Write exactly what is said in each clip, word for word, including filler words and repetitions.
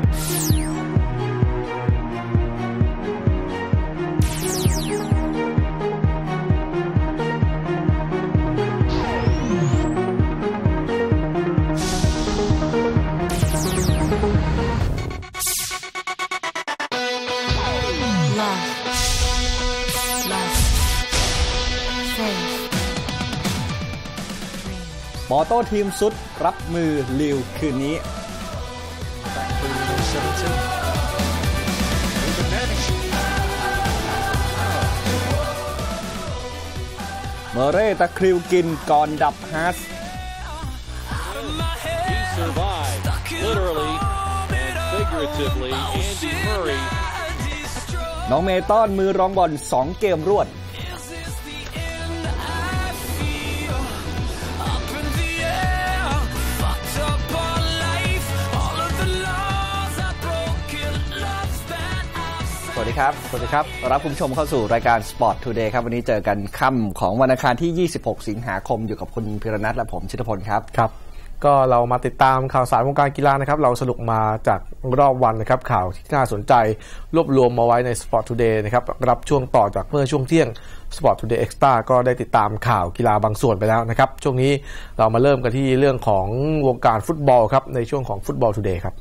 มอโต้ทีมสุดรับมือลิวคืนนี้เมเร่ตะคริวกินก่อนดับฮาร์สน้องเมต้อนมือรองบอลสองเกมรวดสวัสดีครับสวัสดีครับรับคุณผู้ชมเข้าสู่รายการ Sport Today ครับวันนี้เจอกันค่ำของวันอังคารที่ยี่สิบหกสิงหาคมอยู่กับคุณพิรนัทและผมชิตพลครับครับก็เรามาติดตามข่าวสารวงการกีฬานะครับเราสรุปมาจากรอบวันนะครับข่าวที่น่าสนใจรวบรวมมาไว้ใน Sport Today นะครับรับช่วงต่อจากเมื่อช่วงเที่ยง Sport Today Extra ก็ได้ติดตามข่าวกีฬาบางส่วนไปแล้วนะครับช่วงนี้เรามาเริ่มกันที่เรื่องของวงการฟุตบอลครับในช่วงของ Football Today ครับ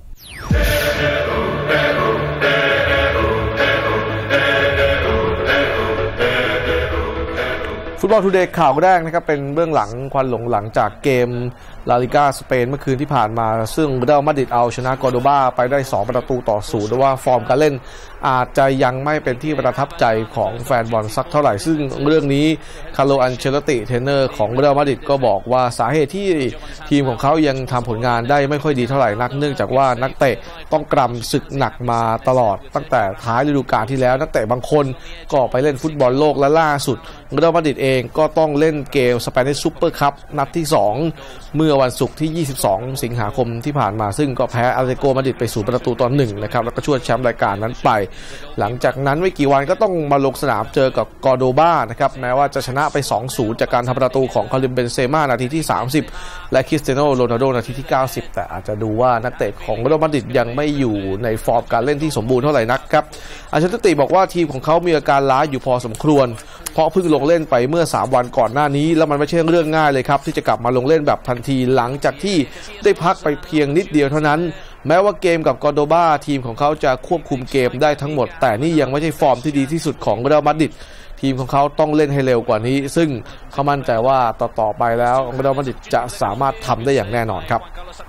ฟุตบอลทูเดย์ข่าวแรกนะครับเป็นเบื้องหลังควันหลงหลังจากเกมลาลิก้าสเปนเมื่อคืนที่ผ่านมาซึ่งเรอัลมาดริดเอาชนะกอร์โดบาไปได้สองประตูต่อศูนย์แต่ว่าฟอร์มการเล่นอาจจะยังไม่เป็นที่ประทับใจของแฟนบอลสักเท่าไหร่ซึ่งเรื่องนี้คาร์โล อันเชลติเทรนเนอร์ของเรอัลมาดริดก็บอกว่าสาเหตุที่ทีมของเขายังทำผลงานได้ไม่ค่อยดีเท่าไหร่นักเนื่องจากว่านักเตะต้องกรำศึกหนักมาตลอดตั้งแต่ท้ายฤดูกาลที่แล้วนักเตะบางคนก็ไปเล่นฟุตบอลโลกและล่าสุดเรอัลมาดริดเองก็ต้องเล่นเกมสเปนิชซูเปอร์คัพนัดที่สองเมื่อวันศุกร์ที่ยี่สิบสองสิงหาคมที่ผ่านมาซึ่งก็แพ้อาเตเลติโกมาดริดไปศูนย์ประตูต่อหนึ่งนะครับแล้วก็ช่วยแชมป์รายการนั้นไปหลังจากนั้นไม่กี่วันก็ต้องมาลงสนามเจอกับกอร์โดบานะครับแม้ว่าจะชนะไป สองศูนย์ จากการทำประตูของคาริมเบนเซม่านาทีที่สามสิบและคริสเตียโนโรนัลโดนาทีที่เก้าสิบแต่อาจจะดูว่านักเตะของเรอัลมาดริดยังไม่อยู่ในฟอร์มการเล่นที่สมบูรณ์เท่าไหร่นักครับอันเชลติบอกว่าทีมของเขามีอาการล้าอยู่พอสมควรเพราะเพิ่งลงเล่นไปเมื่อสามวันก่อนหน้านี้แล้วมันไม่ใช่เรื่องง่ายเลยครับที่จะกลับมาลงเล่นแบบทันทีหลังจากที่ได้พักไปเพียงนิดเดียวเท่านั้นแม้ว่าเกมกับกอร์โดบาทีมของเขาจะควบคุมเกมได้ทั้งหมดแต่นี่ยังไม่ใช่ฟอร์มที่ดีที่สุดของเรอัลมาดริดทีมของเขาต้องเล่นให้เร็วกว่านี้ซึ่งเขามั่นใจว่าต่อๆไปแล้วเรอัลมาดริดจะสามารถทำได้อย่างแน่นอนครับ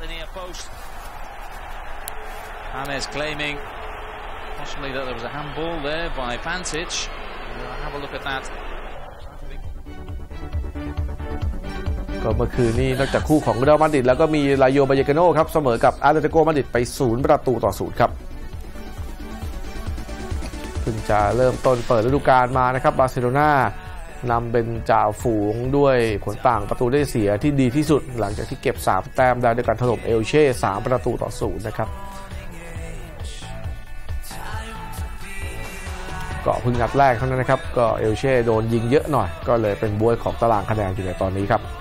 Possibly that there was a handball there by Pantic. We'll have a look at that. ก็เมื่อคืนนี้นอกจากคู่ของเรอัลมาดริดแล้วก็มีลาโย บาเยกาโนครับเสมอกับอาตเลติโกมาดริดไปศูนย์ประตูต่อศูนย์ครับเพิ่งจะเริ่มต้นเปิดฤดูกาลมานะครับบาร์เซโลนานำเป็นจ่าฝูงด้วยผลต่างประตูได้เสียที่ดีที่สุดหลังจากที่เก็บสามแต้มได้ด้วยการถล่มเอลเช่สามประตูต่อศูนย์นะครับก็เพิ่งนัดแรกเท่านั้นนะครับก็เอลเช่โดนยิงเยอะหน่อยก็เลยเป็นบวยของตารางคะแนนอยู่ในตอนนี้ครับ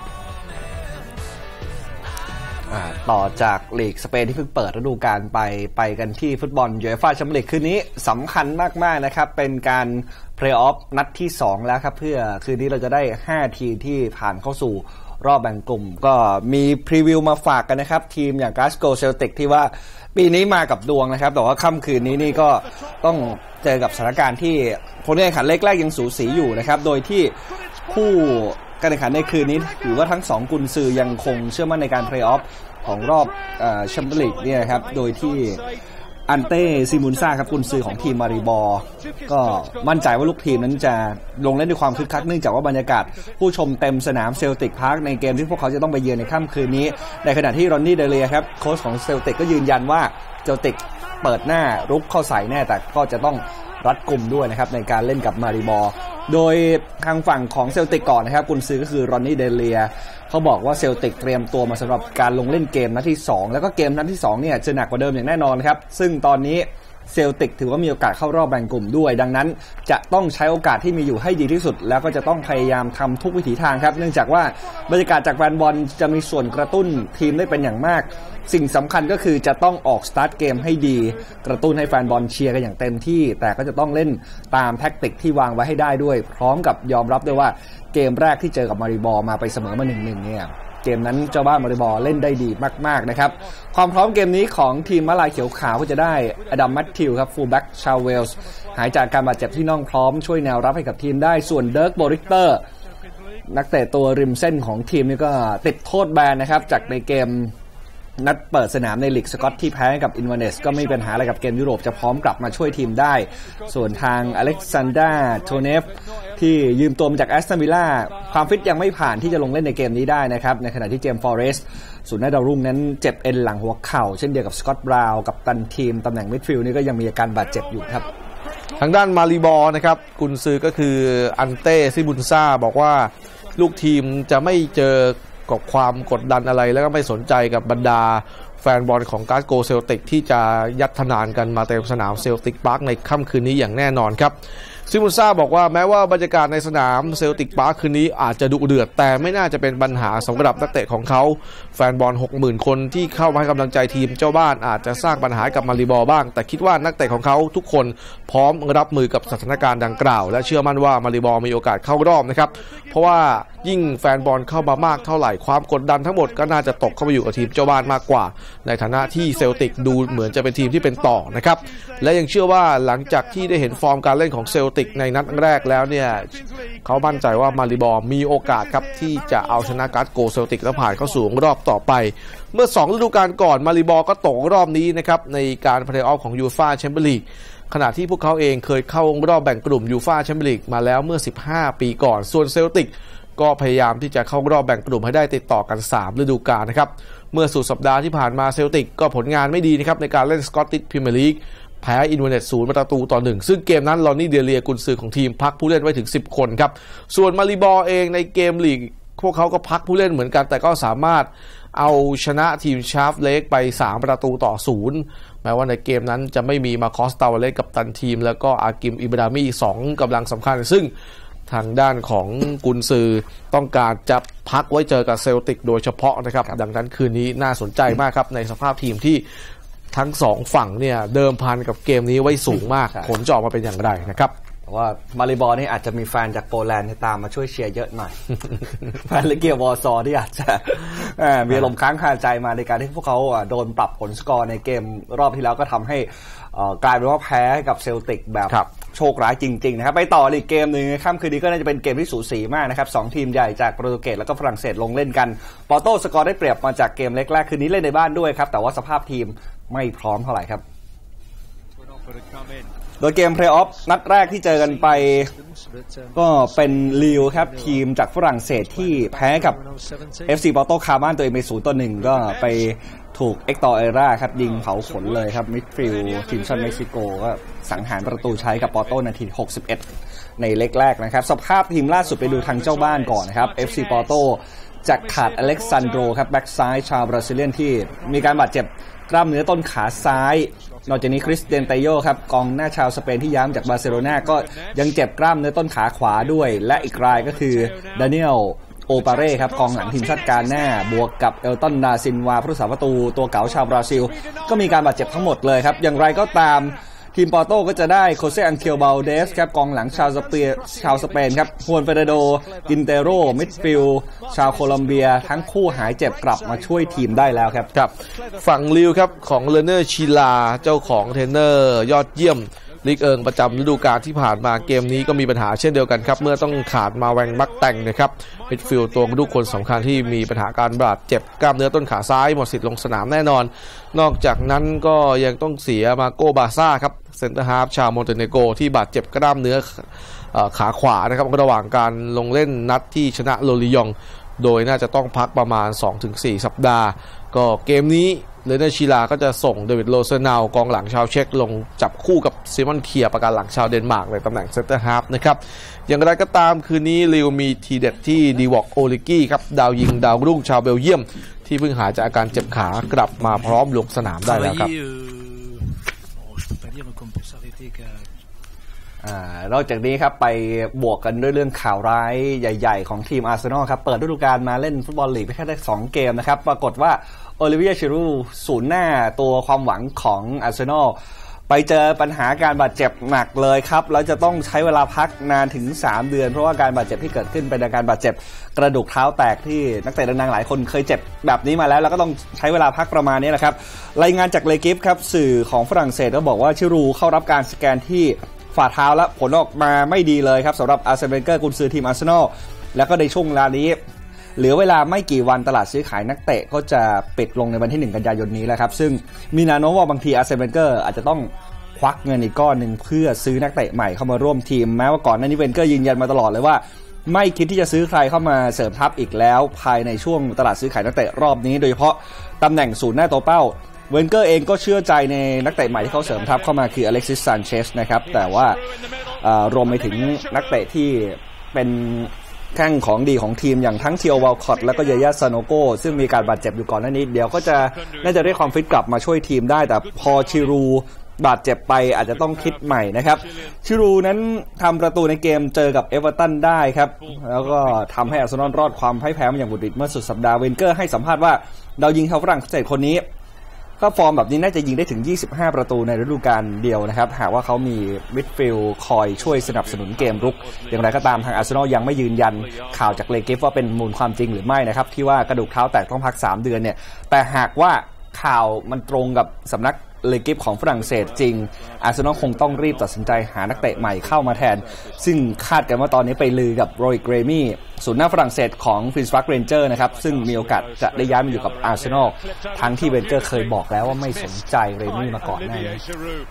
ต่อจากลีกสเปนที่เพิ่งเปิดฤดูกาลไปไปกันที่ฟุตบอลยูเอฟ่าแชมเปี้ยนลีกคืนนี้สำคัญมากๆนะครับเป็นการเพลย์ออฟนัดที่สองแล้วครับเพื่อคืนนี้เราจะได้ห้าทีมที่ผ่านเข้าสู่รอบแบ่งกลุ่มก็มีพรีวิวมาฝากกันนะครับทีมอย่างกลาสโกว์เซลติกที่ว่าปีนี้มากับดวงนะครับแต่ว่าค่ำคืนนี้นี่ก็ต้องเจอกับสถานการณ์ที่ผลการแข่งขันเล็กแรกยังสูสีอยู่นะครับโดยที่คู่การแข่งขันในคืนนี้ถือว่าทั้งสองกุนซือยังคงเชื่อมั่นในการเพลย์ออฟของรอบแชมเปี้ยนลีกเนี่ยครับโดยที่อันเต้ซิมูนซ่าครับกุนซือของทีมมาริบอร์ก็มั่นใจว่าลูกทีมนั้นจะลงเล่นด้วยความคึกคักเนื่องจากว่าบรรยากาศผู้ชมเต็มสนามเซลติกพาร์คในเกมที่พวกเขาจะต้องไปเยือนในค่ำคืนนี้ในขณะที่รอนนี่เดเลียครับโค้ชของเซลติกก็ยืนยันว่าเซลติกเปิดหน้ารุกเข้าใส่แน่แต่ก็จะต้องรัดกุมด้วยนะครับในการเล่นกับมาริบอร์โดยทางฝั่งของเซลติกก่อนนะครับกุนซือก็คือรอนนี่เดเลียเขาบอกว่าเซลติกเตรียมตัวมาสำหรับการลงเล่นเกมนัดที่สองแล้วก็เกมนัดที่สองเนี่ยจะหนักกว่าเดิมอย่างแน่นอนครับซึ่งตอนนี้เซลติกถือว่ามีโอกาสเข้ารอบแบ่งกลุ่มด้วยดังนั้นจะต้องใช้โอกาสที่มีอยู่ให้ดีที่สุดแล้วก็จะต้องพยายามทำทุกวิถีทางครับเนื่องจากว่าบรรยากาศจากแฟนบอลจะมีส่วนกระตุ้นทีมได้เป็นอย่างมากสิ่งสำคัญก็คือจะต้องออกสตาร์ทเกมให้ดีกระตุ้นให้แฟนบอลเชียร์กันอย่างเต็มที่แต่ก็จะต้องเล่นตามแท็กติกที่วางไว้ให้ได้ด้วยพร้อมกับยอมรับด้วยว่าเกมแรกที่เจอกับมาริบอร์มาไปเสมอมา หนึ่งหนึ่ง เนี่ยเกมนั้นเจ้าบ้านมาริบอร์เล่นได้ดีมากๆนะครับความพร้อมเกมนี้ของทีมมะลายเขียวขาวก็จะได้อดัมแมทธิวครับฟูลแบ็กชาวเวลส์หายจากการบาดเจ็บที่น่องพร้อมช่วยแนวรับให้กับทีมได้ส่วนเดิร์กโบริกเตอร์นักเตะตัวริมเส้นของทีมนี่ก็ติดโทษแบนนะครับจากในเกมนัดเปิดสนามในลีกสกอตที่แพ้กับอินวาเนสก็ไม่มีปัญหาอะไรกับเกมยุโรปจะพร้อมกลับมาช่วยทีมได้ส่วนทางอเล็กซานดราโทเนฟที่ยืมตัวมาจากแอสตันวิลล่าความฟิตยังไม่ผ่านที่จะลงเล่นในเกมนี้ได้นะครับในขณะที่เจมส์ฟอเรสต์ส่วนหน้าดาวรุ่งนั้นเจ็บเอ็นหลังหัวเข่าเช่นเดียวกับสกอตต์บราวน์กับตันทีมตำแหน่งมิดฟิลด์นี่ก็ยังมีอาการบาดเจ็บอยู่ครับทางด้านมาริบอร์นะครับกุนซือก็คืออันเต้ซิบุนซาบอกว่าลูกทีมจะไม่เจอกับความกดดันอะไรแล้วก็ไม่สนใจกับบรรดาแฟนบอลของกลาสโกเซลติกที่จะยัดทนานกันมาเต็มสนามเซลติกพาร์คในค่ำคืนนี้อย่างแน่นอนครับซิมุนซาบอกว่าแม้ว่าบรรยากาศในสนามเซลติกพาร์คคืนนี้อาจจะดุเดือดแต่ไม่น่าจะเป็นปัญหาสำหรับนักเตะของเขาแฟนบอล หกหมื่น คนที่เข้ามาให้กำลังใจทีมเจ้าบ้านอาจจะสร้างปัญหากับมาริบอร์บ้างแต่คิดว่านักเตะของเขาทุกคนพร้อมรับมือกับสถานการณ์ดังกล่าวและเชื่อมั่นว่ามาริบอร์มีโอกาสเข้ารอบนะครับเพราะว่ายิ่งแฟนบอลเข้ามามากเท่าไหร่ความกดดันทั้งหมดก็น่าจะตกเข้าไปอยู่กับทีมเจ้าบ้านมากกว่าในฐานะที่เซลติกดูเหมือนจะเป็นทีมที่เป็นต่อนะครับและยังเชื่อว่าหลังจากที่ได้เห็นฟอร์มการเล่นของเซลติกในนัดแรกแล้วเนี่ยเขามั่นใจว่ามาริบอร์มีโอกาสครับที่จะเอาชนะกลาสโกเซลติกและผ่านเข้าสู่รอบต่อไปเมื่อสองฤดูกาลก่อนมาริบอร์ก็ตกรอบนี้นะครับในการเพลย์ออฟของยูฟ่าแชมเปี้ยนลีกขณะที่พวกเขาเองเคยเข้ารอบแบ่งกลุ่มยูฟ่าแชมเปี้ยนลีกมาแล้วเมื่อสิบห้าปีก่อนส่วนเซลติกก็พยายามที่จะเข้ารอบแบ่งกลุ่มให้ได้ติดต่อกันสามฤดูกาลนะครับเมื่อสุดสัปดาห์ที่ผ่านมาเซลติกก็ผลงานไม่ดีนะครับในการเล่นสกอตติชพรีเมียร์ลีกแพ้อินวาเนสศูนย์ประตูต่อหนึ่งซึ่งเกมนั้นลอนนี่เดเลียกุนซือของทีมพักผู้เล่นไว้ถึงสิบคนครับส่วนมาริบอร์เองในเกมลีกพวกเขาก็พักผู้เล่นเหมือนกันแต่ก็สามารถเอาชนะทีมชาร์ฟเลกไปสามประตูต่อศูนย์แม้ว่าในเกมนั้นจะไม่มีมาคอสตาวาเลสกับตันทีมแล้วก็อากิมอิบรามีสองกำลังสำคัญซึ่งทางด้านของกุนซือต้องการจะพักไว้เจอกับเซลติกโดยเฉพาะนะครับดังนั้นคืนนี้น่าสนใจมากครับในสภาพทีมที่ทั้งสองฝั่งเนี่ยเดิมพันกับเกมนี้ไว้สูงมากผลจะออกมาเป็นอย่างไรนะครับว่ามาริบอร์นี่อาจจะมีแฟนจากโปแลนด์ตามมาช่วยเชียร์เยอะหน่อยแฟนเลเกียววอร์ซอที่อาจจะมีลมค้างคาใจมาในการที่พวกเขาโดนปรับผลสกอร์ในเกมรอบที่แล้วก็ทำให้กลายเป็นว่าแพ้กับเซลติกแบบโชคร้ายจริงๆนะครับไปต่ออีกเกมหนึ่งค่ำคืนนี้ก็น่าจะเป็นเกมที่สูสีมากนะครับสองทีมใหญ่จากโปรตุเกสแล้วก็ฝรั่งเศสลงเล่นกันปอร์โตสกอร์ได้เปรียบมาจากเกมเล็กแรกคืนนี้เล่นในบ้านด้วยครับแต่ว่าสภาพทีมไม่พร้อมเท่าไหร่ครับโดยเกมเพลย์ออฟนัดแรกที่เจอกันไปก็เป็นลีวครับทีมจากฝรั่งเศสที่แพ้กับ เอฟ ซี ปอร์โตคาบ้านตัวเองไปศูนย์ต่อหนึ่งก็ไปถูกเอ็กตอร์เอร่าครับยิงเผาขนเลยครับมิดฟิลด์ทีมชาติเม็กซิโกก็สังหารประตูใช้กับปอร์โตนาทีหกสิบเอ็ดในเล็กแรกนะครับสภาพทีมล่าสุดไปดูทางเจ้าบ้านก่อนนะครับ เอฟ ซี ปอร์โตจากขาดอเล็กซานโดรครับแบ็กซ้ายชาวบราซิเลียนที่มีการบาดเจ็บกล้ามเนื้อต้นขาซ้ายนอกจากนี้คริสเตียนไตโยครับกองหน้าชาวสเปนที่ย้ายจากบาร์เซโลนาก็ยังเจ็บกล้ามเนื้อต้นขาขวาด้วยและอีกรายก็คือดานิเอลโอปาเร่ครับกองหลังทีมชาติกาหน้าบวกกับเอลตันดาซินวาผู้รักษาประตูตัวเก๋าชาวบราซิลก็มีการบาดเจ็บทั้งหมดเลยครับอย่างไรก็ตามทีมปอร์โตก็จะได้โคเซอันเคียวเบลเดสครับกองหลังชาวสเปนชาวสเปนครับฮวนเฟเดโดกินเตโรมิดฟิลด์ชาวโคลอมเบียทั้งคู่หายเจ็บกลับมาช่วยทีมได้แล้วครับครับฝั่งลิวครับของเลเนอร์ชิลาเจ้าของเทรนเนอร์ยอดเยี่ยมลีกเอิงประจำฤดูกาลที่ผ่านมาเกมนี้ก็มีปัญหาเช่นเดียวกันครับเมื่อต้องขาดมาแวงมักแต่งนะครับมิดฟิลด์ตัวลูกคนสำคัญที่มีปัญหาการบาดเจ็บกล้ามเนื้อต้นขาซ้ายหมดสิทธิ์ลงสนามแน่นอนนอกจากนั้นก็ยังต้องเสียมาโกบาซ่าครับเซนเตอร์ฮาล์ฟชาวโมเตเนโกรที่บาดเจ็บกล้ามเนื้อขาขวานะครับระหว่างการลงเล่นนัดที่ชนะโลลิยองโดยน่าจะต้องพักประมาณ สองถึงสี่ สัปดาห์ก็เกมนี้เลเนอร์ชิลาก็จะส่งเดวิดโรเซนาวกองหลังชาวเช็กลงจับคู่กับซิมอนเคียร์ประกันหลังชาวเดนมาร์กในตำแหน่งเซนเตอร์ฮาล์ฟนะครับอย่างไรก็ตามคืนนี้ลิวมีทีเด็ดที่ดีวอกโอลิกี้ครับดาวยิงดาวรุ่งชาวเบลเยียมที่เพิ่งหายจากอาการเจ็บขากลับมาพร้อมลงสนามได้แล้วครับอ่านอกจากนี้ครับไปบวกกันด้วยเรื่องข่าวร้ายใหญ่ๆของทีมอาร์เซนอลครับเปิดฤดูกาลมาเล่นฟุตบอลลีกไปแค่ได้สองเกมนะครับปรากฏว่าโอลิเวีย จิรูด์ศูนย์หน้าตัวความหวังของอาร์เซนอลไปเจอปัญหาการบาดเจ็บหนักเลยครับแล้วจะต้องใช้เวลาพักนานถึงสามเดือนเพราะว่าการบาดเจ็บที่เกิดขึ้นเป็นอาการบาดเจ็บกระดูกเท้าแตกที่นักเตะดังๆหลายคนเคยเจ็บแบบนี้มาแล้วแล้วก็ต้องใช้เวลาพักประมาณนี้แหละครับรายงานจากเลกิฟครับสื่อของฝรั่งเศสก็บอกว่าจิรูด์เข้ารับการสแกนที่ฝ่าเท้าแล้วผลออกมาไม่ดีเลยครับสำหรับอาร์เซนเวนเกอร์กุนซือทีมอาร์เซนอลแล้วก็ในช่วงเวลานี้เหลือเวลาไม่กี่วันตลาดซื้อขายนักเตะก็จะปิดลงในวันที่หนึ่งกันยายนนี้แล้วครับซึ่งมีแนวโน้มว่าบางทีอาร์เซนเวนเกอร์อาจจะต้องควักเงินอีกก้อนหนึ่งเพื่อซื้อนักเตะใหม่เข้ามาร่วมทีมแม้ว่าก่อนหน้านี้เวนเกอร์ยืนยันมาตลอดเลยว่าไม่คิดที่จะซื้อใครเข้ามาเสริมทัพอีกแล้วภายในช่วงตลาดซื้อขายนักเตะรอบนี้โดยเฉพาะตำแหน่งศูนย์หน้าตัวเป้าเวนเกอร์เองก็เชื่อใจในนักเตะใหม่ที่เขาเสริมทัพเข้ามาคืออเล็กซิส ซานเชสนะครับแต่ว่ารวมไปถึงนักเตะที่เป็นแข้งของดีของทีมอย่างทั้งเทียววอลคอตและก็เยย่าซาโนโกซึ่งมีการบาดเจ็บอยู่ก่อนหน้านี้เดี๋ยวก็จะน่าจะได้ความฟิตกลับมาช่วยทีมได้แต่พอชิรูบาดเจ็บไปอาจจะต้องคิดใหม่นะครับชิรูนั้นทำประตูในเกมเจอกับเอเวอร์ตันได้ครับแล้วก็ทำให้อาร์เซนอลรอดความพ่ายแพ้มาอย่างบุดหวิดเมื่อสุดสัปดาห์เวนเกอร์ให้สัมภาษณ์ว่าดาวยิงชาวฝรั่งเศสคนนี้ก็ฟอร์มแบบนี้น่าจะยิงได้ถึงยี่สิบห้าประตูในฤดูกาลเดียวนะครับหากว่าเขามีมิดฟิลด์คอยช่วยสนับสนุนเกมรุกอย่างไรก็ตามทางอาร์เซนอลยังไม่ยืนยันข่าวจากเลกิฟว่าเป็นมูลความจริงหรือไม่นะครับที่ว่ากระดูกเท้าแตกต้องพักสามเดือนเนี่ยแต่หากว่าข่าวมันตรงกับสำนักเลกิฟของฝรั่งเศสจริงอาร์เซนอลคงต้องรีบตัดสินใจหานักเตะใหม่เข้ามาแทนซึ่งคาดกันว่าตอนนี้ไปลือกับโรยเกรมี่ศูนย์หน้าฝรั่งเศสของ Queen's Park Rangers นะครับซึ่งมีโอกาสจะได้ย้ายมาอยู่กับอาร์เซนอลทั้งที่เวนเกอร์เคยบอกแล้วว่าไม่สนใจเรมี่มาก่อนหน้านี้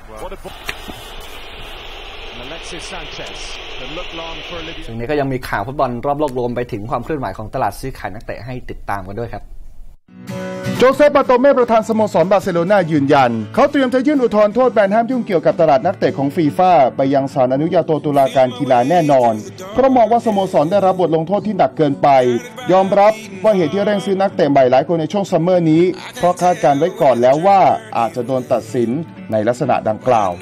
ซึ่งนี้ก็ยังมีข่าวฟุตบอลรอบโลกรวมไปถึงความเคลื่อนไหวของตลาดซื้อขายนักเตะให้ติดตามกันด้วยครับโจเซฟ บาโตเม่ประธานสโมสรบาร์เซโลนายืนยันเขาเตรียมจะยื่นอุทธรณ์โทษแบนห้ามยุ่งเกี่ยวกับตลาดนักเตะของฟีฟ่าไปยังศาลอนุญาโตตุลาการกีฬาแน่นอนเพราะมองว่าสโมสรได้รับบทลงโทษที่หนักเกินไปยอมรับว่าเหตุที่เร่งซื้อนักเตะใหม่หลายคนในช่วงซัมเมอร์นี้เพราะคาดการไว้ก่อนแล้วว่าอาจจะโดนตัดสินในลักษณะดังกล่าว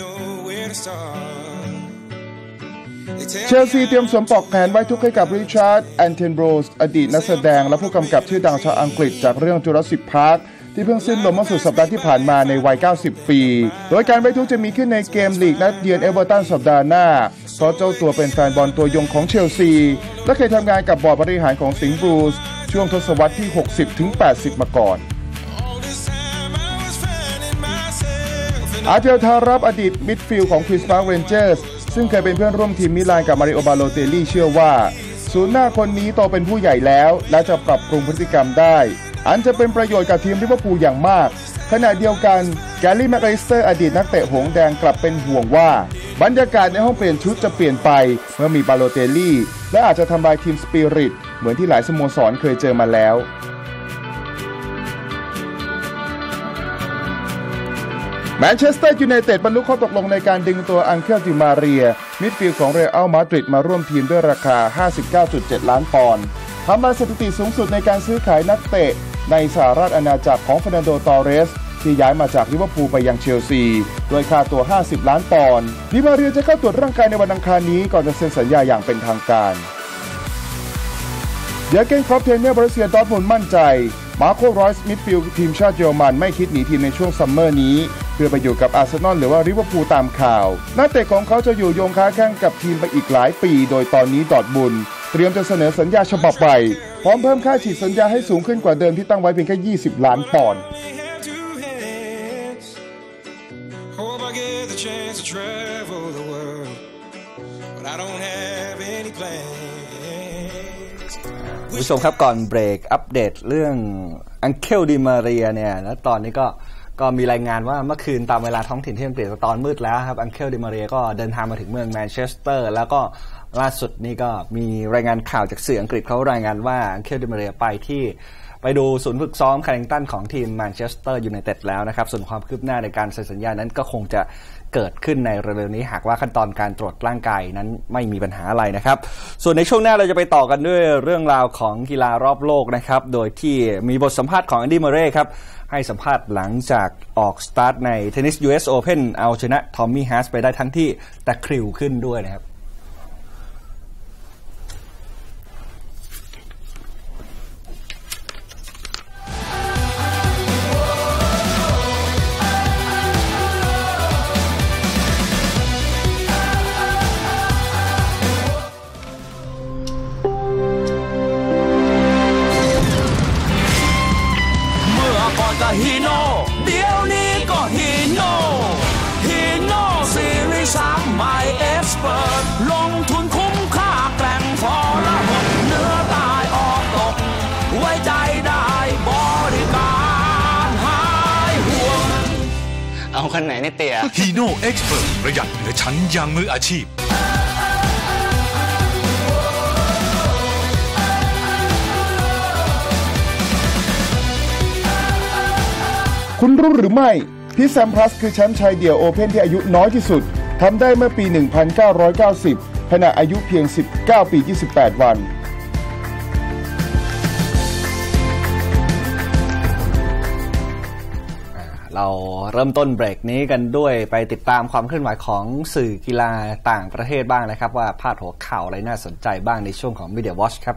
เชลซีเตรียมสวมปลอกแขนไว้ทุกข์ให้กับริชาร์ด แอนเทนโบรสอดีตนักแสดงและผู้กำกับชื่อดังชาวอังกฤษจากเรื่องจูราสสิค พาร์คที่เพิ่งสิ้นลมเมื่อสุดสัปดาห์ที่ผ่านมาในวัยเก้าสิบปีโดยการไว้ทุกข์จะมีขึ้นในเกมลีกนัดเยือนเอเวอร์ตันสัปดาห์หน้าเพราะเจ้าตัวเป็นแฟนบอลตัวยงของเชลซีและเคยทำงานกับบอร์ดบริหารของสิงห์บลูส์ช่วงทศวรรษที่ หกสิบถึงแปดสิบ มาก่อนอาร์เทล ทารับอดีตมิดฟิลด์ของ Queen's Park Rangers ซึ่งเคยเป็นเพื่อนร่วมทีมมิลานกับมาริโอบาโลเตลลี่เชื่อว่าศูนย์หน้าคนนี้โตเป็นผู้ใหญ่แล้วและจะปรับปรุงพฤติกรรมได้อันจะเป็นประโยชน์กับทีมลิเวอร์พูลอย่างมากขณะเดียวกันแกลลี่ แม็กอลิสเตอร์อดีตนักเตะหงส์แดงกลับเป็นห่วงว่าบรรยากาศในห้องเปลี่ยนชุดจะเปลี่ยนไปเมื่อมีบาโลเตลลี่และอาจจะทำลายทีมสปิริตเหมือนที่หลายสโมสรเคยเจอมาแล้วแมนเชสเตอร์ยูไนเต็ดบรรลุข้อตกลงในการดึงตัวอังเคล ดิมาเรียมิดฟิลด์ของเรอัลมาดริดมาร่วมทีมด้วยราคา ห้าสิบเก้าจุดเจ็ด ล้านปอนด์ทำลายสถิติสูงสุดในการซื้อขายนักเตะในสหราชอาณาจักรของเฟอร์นันโด ตอร์เรสที่ย้ายมาจากลิเวอร์พูลไปยังเชลซีโดยค่าตัวห้าสิบล้านปอนด์ดิมาเรียจะเข้าตรวจร่างกายในวันอังคารนี้ก่อนจะเซ็นสัญญาอย่างเป็นทางการเยอร์เกน คล็อปเทรนเนอร์บรูเซีย ดอร์ทมุนด์มั่นใจมาโค รอยส์มิดฟิลด์ทีมชาติเยอรมันไม่คิดหนีทีมในช่วงซัมเมอร์นี้เพื่อไปอยู่กับอาร์เซนอลหรือว่าลิเวอร์พูลตามข่าวนักเตะของเขาจะอยู่โยงค้าแข่งกับทีมไปอีกหลายปีโดยตอนนี้ดอร์ทมุนด์เตรียมจะเสนอสัญญาฉบับใหม่พร้อมเพิ่มค่าฉีดสัญญาให้สูงขึ้นกว่าเดิมที่ตั้งไว้เพียงแค่ยี่สิบล้านปอนด์ผู้ชมครับก่อนเบรกอัปเดตเรื่องอังเคล ดิมาเรียเนี่ยแล้วตอนนี้ก็ก็มีรายงานว่าเมื่อคืนตามเวลาท้องถิ่นที่อังกฤษตอนมืดแล้วครับอังเคล ดิมาเรียก็เดินทางมาถึงเมืองแมนเชสเตอร์แล้วก็ล่าสุดนี่ก็มีรายงานข่าวจากสื่ออังกฤษเขารายงานว่าอังเคล ดิมาเรียไปที่ไปดูศูนย์ฝึกซ้อมแคริงตันของทีมแมนเชสเตอร์ยูไนเต็ดแล้วนะครับส่วนความคืบหน้าในการเซ็นสัญญานั้นก็คงจะเกิดขึ้นในเร็วๆนี้หากว่าขั้นตอนการตรวจร่างกายนั้นไม่มีปัญหาอะไรนะครับส่วนในช่วงหน้าเราจะไปต่อกันด้วยเรื่องราวของกีฬารอบโลกนะครับโดยที่มีบทสัมภาษณ์ของแอนดี้ เมอร์เรย์ครับให้สัมภาษณ์หลังจากออกสตาร์ทในเทนนิส ยู เอส Open เอาชนะทอมมี่ ฮัสไปได้ทั้งที่ตะคริวขึ้นด้วยนะครับฮีโน่เดี๋ยวนี้ก็ฮีโน่ฮีโน่ซีรีส์สามใหม่เอ็กซ์เพิร์ตลงทุนคุ้มค่าแกร่งพอละหดเนื้อตายออกตกไว้ใจได้บริการหายห่วงเอาคันไหนเนี่ยเตี่ยฮีโน่เอ็กซ์เพิร์ตประหยัดเหนือชั้นอย่างมืออาชีพคุณรู้หรือไม่ที่แซมพลัสคือแชมป์ชายเดี่ยวโอเพ่นที่อายุน้อยที่สุดทำได้เมื่อปี หนึ่งพันเก้าร้อยเก้าสิบ ขณะอายุเพียง สิบเก้า ปี ยี่สิบแปด วันเราเริ่มต้นเบรกนี้กันด้วยไปติดตามความเคลื่อนไหวของสื่อกีฬาต่างประเทศบ้างนะครับว่าพาดหัวข่าวอะไรน่าสนใจบ้างในช่วงของ Media Watch ครับ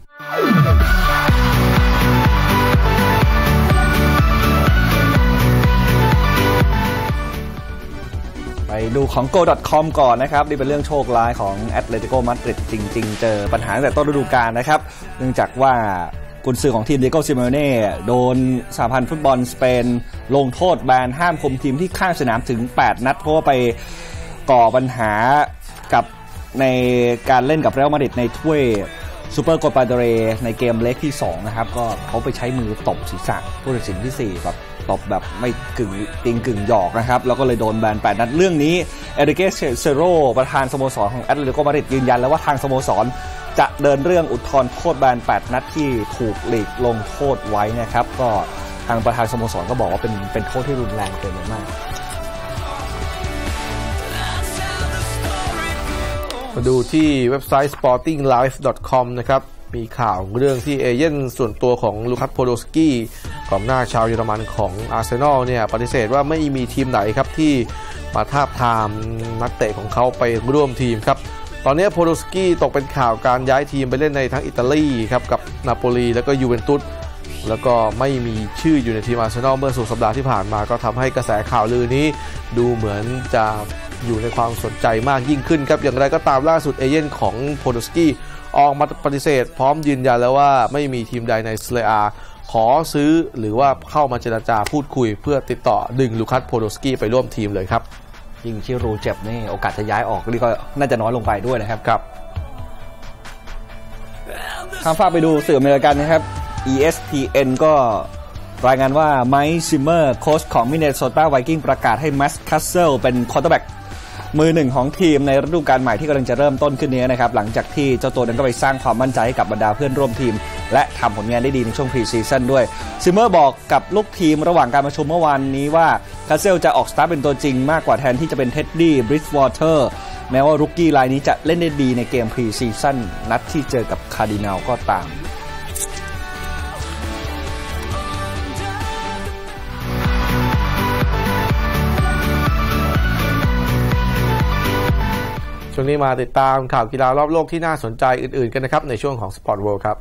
ไปดูของ โก ดอท คอม ก่อนนะครับนี่เป็นเรื่องโชคร้ายของแอตเลติโกมาดริดจริงๆเจอปัญหาตั้งแต่ต้นฤดูกาลนะครับเนื่องจากว่ากุนซือของทีมเดโก้ ซิเมโน่โดนสหพันธ์ฟุตบอลสเปนลงโทษแบนห้ามคุมทีมที่ข้างสนามถึงแปดนัดเพราะว่าไปก่อปัญหากับในการเล่นกับเรอัลมาดริดในถ้วยซูเปอร์โคปาเดเรในเกมเล็กที่สองนะครับก็เขาไปใช้มือตบศีรษะผู้ตัดสินที่สี่แบบตบแบบไม่กึ่งติงกึ่งหยอกนะครับแล้วก็เลยโดนแบนแปดนัดเรื่องนี้เอริเกเซโรประธานสโมสรของแอตเลติโกมาดริดยืนยันแล้วว่าทางสโมสรจะเดินเรื่องอุทธรณ์โทษแบนแปดนัดที่ถูกลีกลงโทษไว้นะครับก็ทางประธานสโมสรก็บอกว่าเป็นเป็นโทษที่รุนแรงเกินไปมากมาดูที่เว็บไซต์ สปอร์ติ้งไลฟ์ ดอท คอม นะครับมีข่าวเรื่องที่เอเย่นส่วนตัวของลูคัส โพโดสกี้กองหน้าชาวเยอรมันของอาร์เซนอลเนี่ยปฏิเสธว่าไม่มีทีมไหนครับที่มาทาบทามนักเตะของเขาไปร่วมทีมครับตอนนี้โพโดสกี้ตกเป็นข่าวการย้ายทีมไปเล่นในทั้งอิตาลีครับกับนาโปลีแล้วก็ยูเวนตุสแล้วก็ไม่มีชื่ออยู่ในทีมอาร์เซนอลเมื่อสุดสัปดาห์ที่ผ่านมาก็ทำให้กระแสข่าวลือนี้ดูเหมือนจะอยู่ในความสนใจมากยิ่งขึ้นครับอย่างไรก็ตามล่าสุดเอเย่นของโพโดสกี้ออกมาปฏิเสธพร้อมยืนยันแล้วว่าไม่มีทีมใดในซีเรีย A ขอซื้อหรือว่าเข้ามาเจรจาพูดคุยเพื่อติดต่อดึงลูคัส โพโดสกี้ไปร่วมทีมเลยครับยิ่งชิรูเจ็บนี่โอกาสจะย้ายออกนี่ก็น่าจะน้อยลงไปด้วยนะครับครับข้ามฟ้าไปดูสื่ออเมริกันนะครับ อี เอส พี เอ็น ก็รายงานว่าไมค์ ซิมเมอร์โค้ชของมินเนโซตาไวกิ้งประกาศให้แมส คัสเซิลเป็นควอเตอร์แบ็กมือหนึ่งของทีมในฤดูกาลใหม่ที่กำลังจะเริ่มต้นขึ้นนี้นะครับหลังจากที่เจ้าตัวนั้นก็ไปสร้างความมั่นใจให้กับบรรดาเพื่อนร่วมทีมและทำผลงานได้ดีในช่วงพรีซีซั่นด้วยซิมเมอร์บอกกับลูกทีมระหว่างการประชุมเมื่อวานนี้ว่าคัสเซิลจะออกสตาร์ทเป็นตัวจริงมากกว่าแทนที่จะเป็นเท็ดดี้ บริดจ์วอเตอร์แม้ว่ารุกกี้รายนี้จะเล่นได้ดีในเกมพรีซีซั่นนัดที่เจอกับคาร์ดินัลก็ตามช่วงนี้มาติดตามข่าวกีฬารอบโลกที่น่าสนใจอื่นๆกันนะครับในช่วงของ Sport World ครับ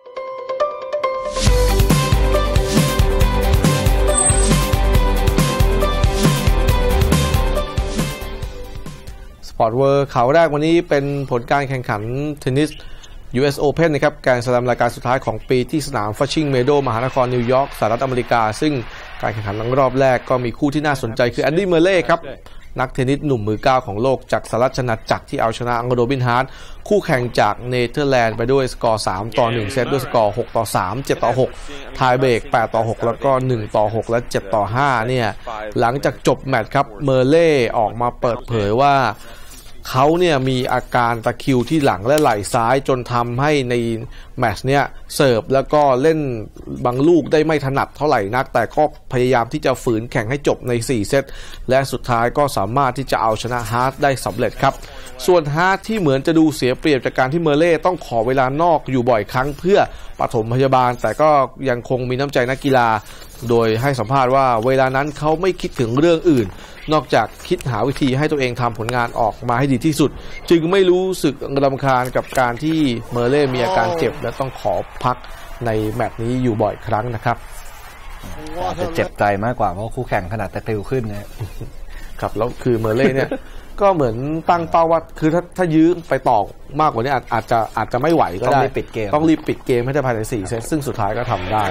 Sport World ข่าวแรกวันนี้เป็นผลการแข่งขันเทนนิส ยู เอส Open นะครับแกรนด์สแลมรายการสุดท้ายของปีที่สนาม Flushing Meadows มหานครนิวยอร์กสหรัฐอเมริกาซึ่งการแข่งขันในรอบแรกก็มีคู่ที่น่าสนใจคือแอนดี้ เมอร์เรย์ครับนักเทนนิสหนุ่มมือเก้าของโลกจากสหรัฐอาณาจักรที่เอาชนะโรบิน ฮาร์ทคู่แข่งจากเนเธอร์แลนด์ไปด้วยสกอร์สามต่อหนึ่งเซตด้วยสกอร์หกต่อสาม เจ็ดต่อหกไทยเบรกแปดต่อหกแล้วก็หนึ่งต่อหกและเจ็ดต่อห้าเนี่ยหลังจากจบแมตช์ครับเมอร์เรย์ออกมาเปิดเผยว่าเขาเนี่ยมีอาการตะคริวที่หลังและไหล่ซ้ายจนทำให้ในแมตช์เนี่ยเสิร์ฟแล้วก็เล่นบางลูกได้ไม่ถนัดเท่าไหร่นักแต่ก็พยายามที่จะฝืนแข่งให้จบในสี่เซตและสุดท้ายก็สามารถที่จะเอาชนะฮาร์ทได้สำเร็จครับส่วนฮาร์ทที่เหมือนจะดูเสียเปรียบจากการที่เมเล่ต้องขอเวลานอกอยู่บ่อยครั้งเพื่อปฐมพยาบาลแต่ก็ยังคงมีน้ำใจนักกีฬาโดยให้สัมภาษณ์ว่าเวลานั้นเขาไม่คิดถึงเรื่องอื่นนอกจากคิดหาวิธีให้ตัวเองทำผลงานออกมาให้ดีที่สุดจึงไม่รู้สึกรำคาญกับการที่เมเล่มีอาการเจ็บและต้องขอพักในแมตช์นี้อยู่บ่อยครั้งนะครับอาจจะเจ็บใจมากกว่าเพราะคู่แข่งขนาดตะคริวขึ้นนะครับแล้วคือเมเล่เนี่ย ก็เหมือนตั้งเป้าว่าคือถ้าถ้ายื้อไปต่อมากกว่านี้อาจอาจจะอาจจะไม่ไหวก็ได้ต้องรีบปิดเกมต้องรีบปิดเกมให้ได้ภายในสี่เซตซึ่งสุดท้ายก็ทำได้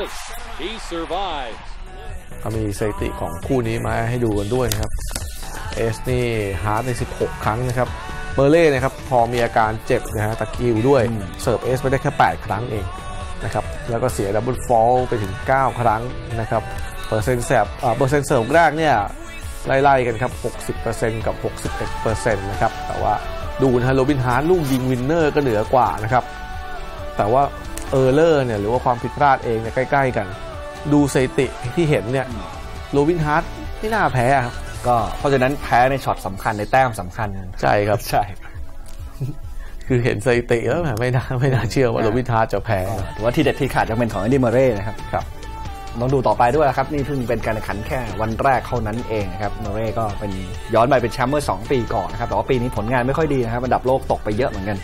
ก็มีสถิติของคู่นี้มาให้ดูกันด้วยนะครับเอสนี่ฮาร์ดในสิบหกครั้งนะครับเมเล่นะครับพอมีอาการเจ็บนะฮะตะคริวด้วยเสิร์ฟเอสไปได้แค่แปดครั้งเองนะครับแล้วก็เสียดับเบิลฟอลไปถึงเก้าครั้งนะครับเปอร์เซ็นต์แสบอ่าเปอร์เซ็นต์เสิร์ฟแรกเนี่ยไล่ๆกันครับ หกสิบเปอร์เซ็นต์ กับ หกสิบเอ็ดเปอร์เซ็นต์ นะครับแต่ว่าดูนะโรบินฮาร์ทลูกยิงวินเนอร์ก็เหนือกว่านะครับแต่ว่าเออร์เลอร์เนี่ยหรือว่าความผิดพลาดเองเนี่ยใกล้ๆกันดูสถิติที่เห็นเนี่ยโรบินฮาร์ทไม่น่าแพ้ครับก็เพราะฉะนั้นแพ้ในช็อตสำคัญในแต้มสำคัญใช่ครับใช่คือเห็นสถิติแล้วไม่น่าไม่น่าเชื่อว่าโรบินฮาร์ทจะแพ้ถือว่าที่เด็ดที่ขาดจะเป็นของแอนดี้เมเร่นะครับครับต้องดูต่อไปด้วยครับนี่เพิ่งเป็นการแข่งขันแค่วันแรกเท่านั้นเองนะครับเมเร่ก็เป็นย้อนไปเป็นแชมป์เมื่อสองปีก่อนนะครับแต่ว่าปีนี้ผลงานไม่ค่อยดีนะครับอันดับโลกตกไปเยอะเหมือนกัน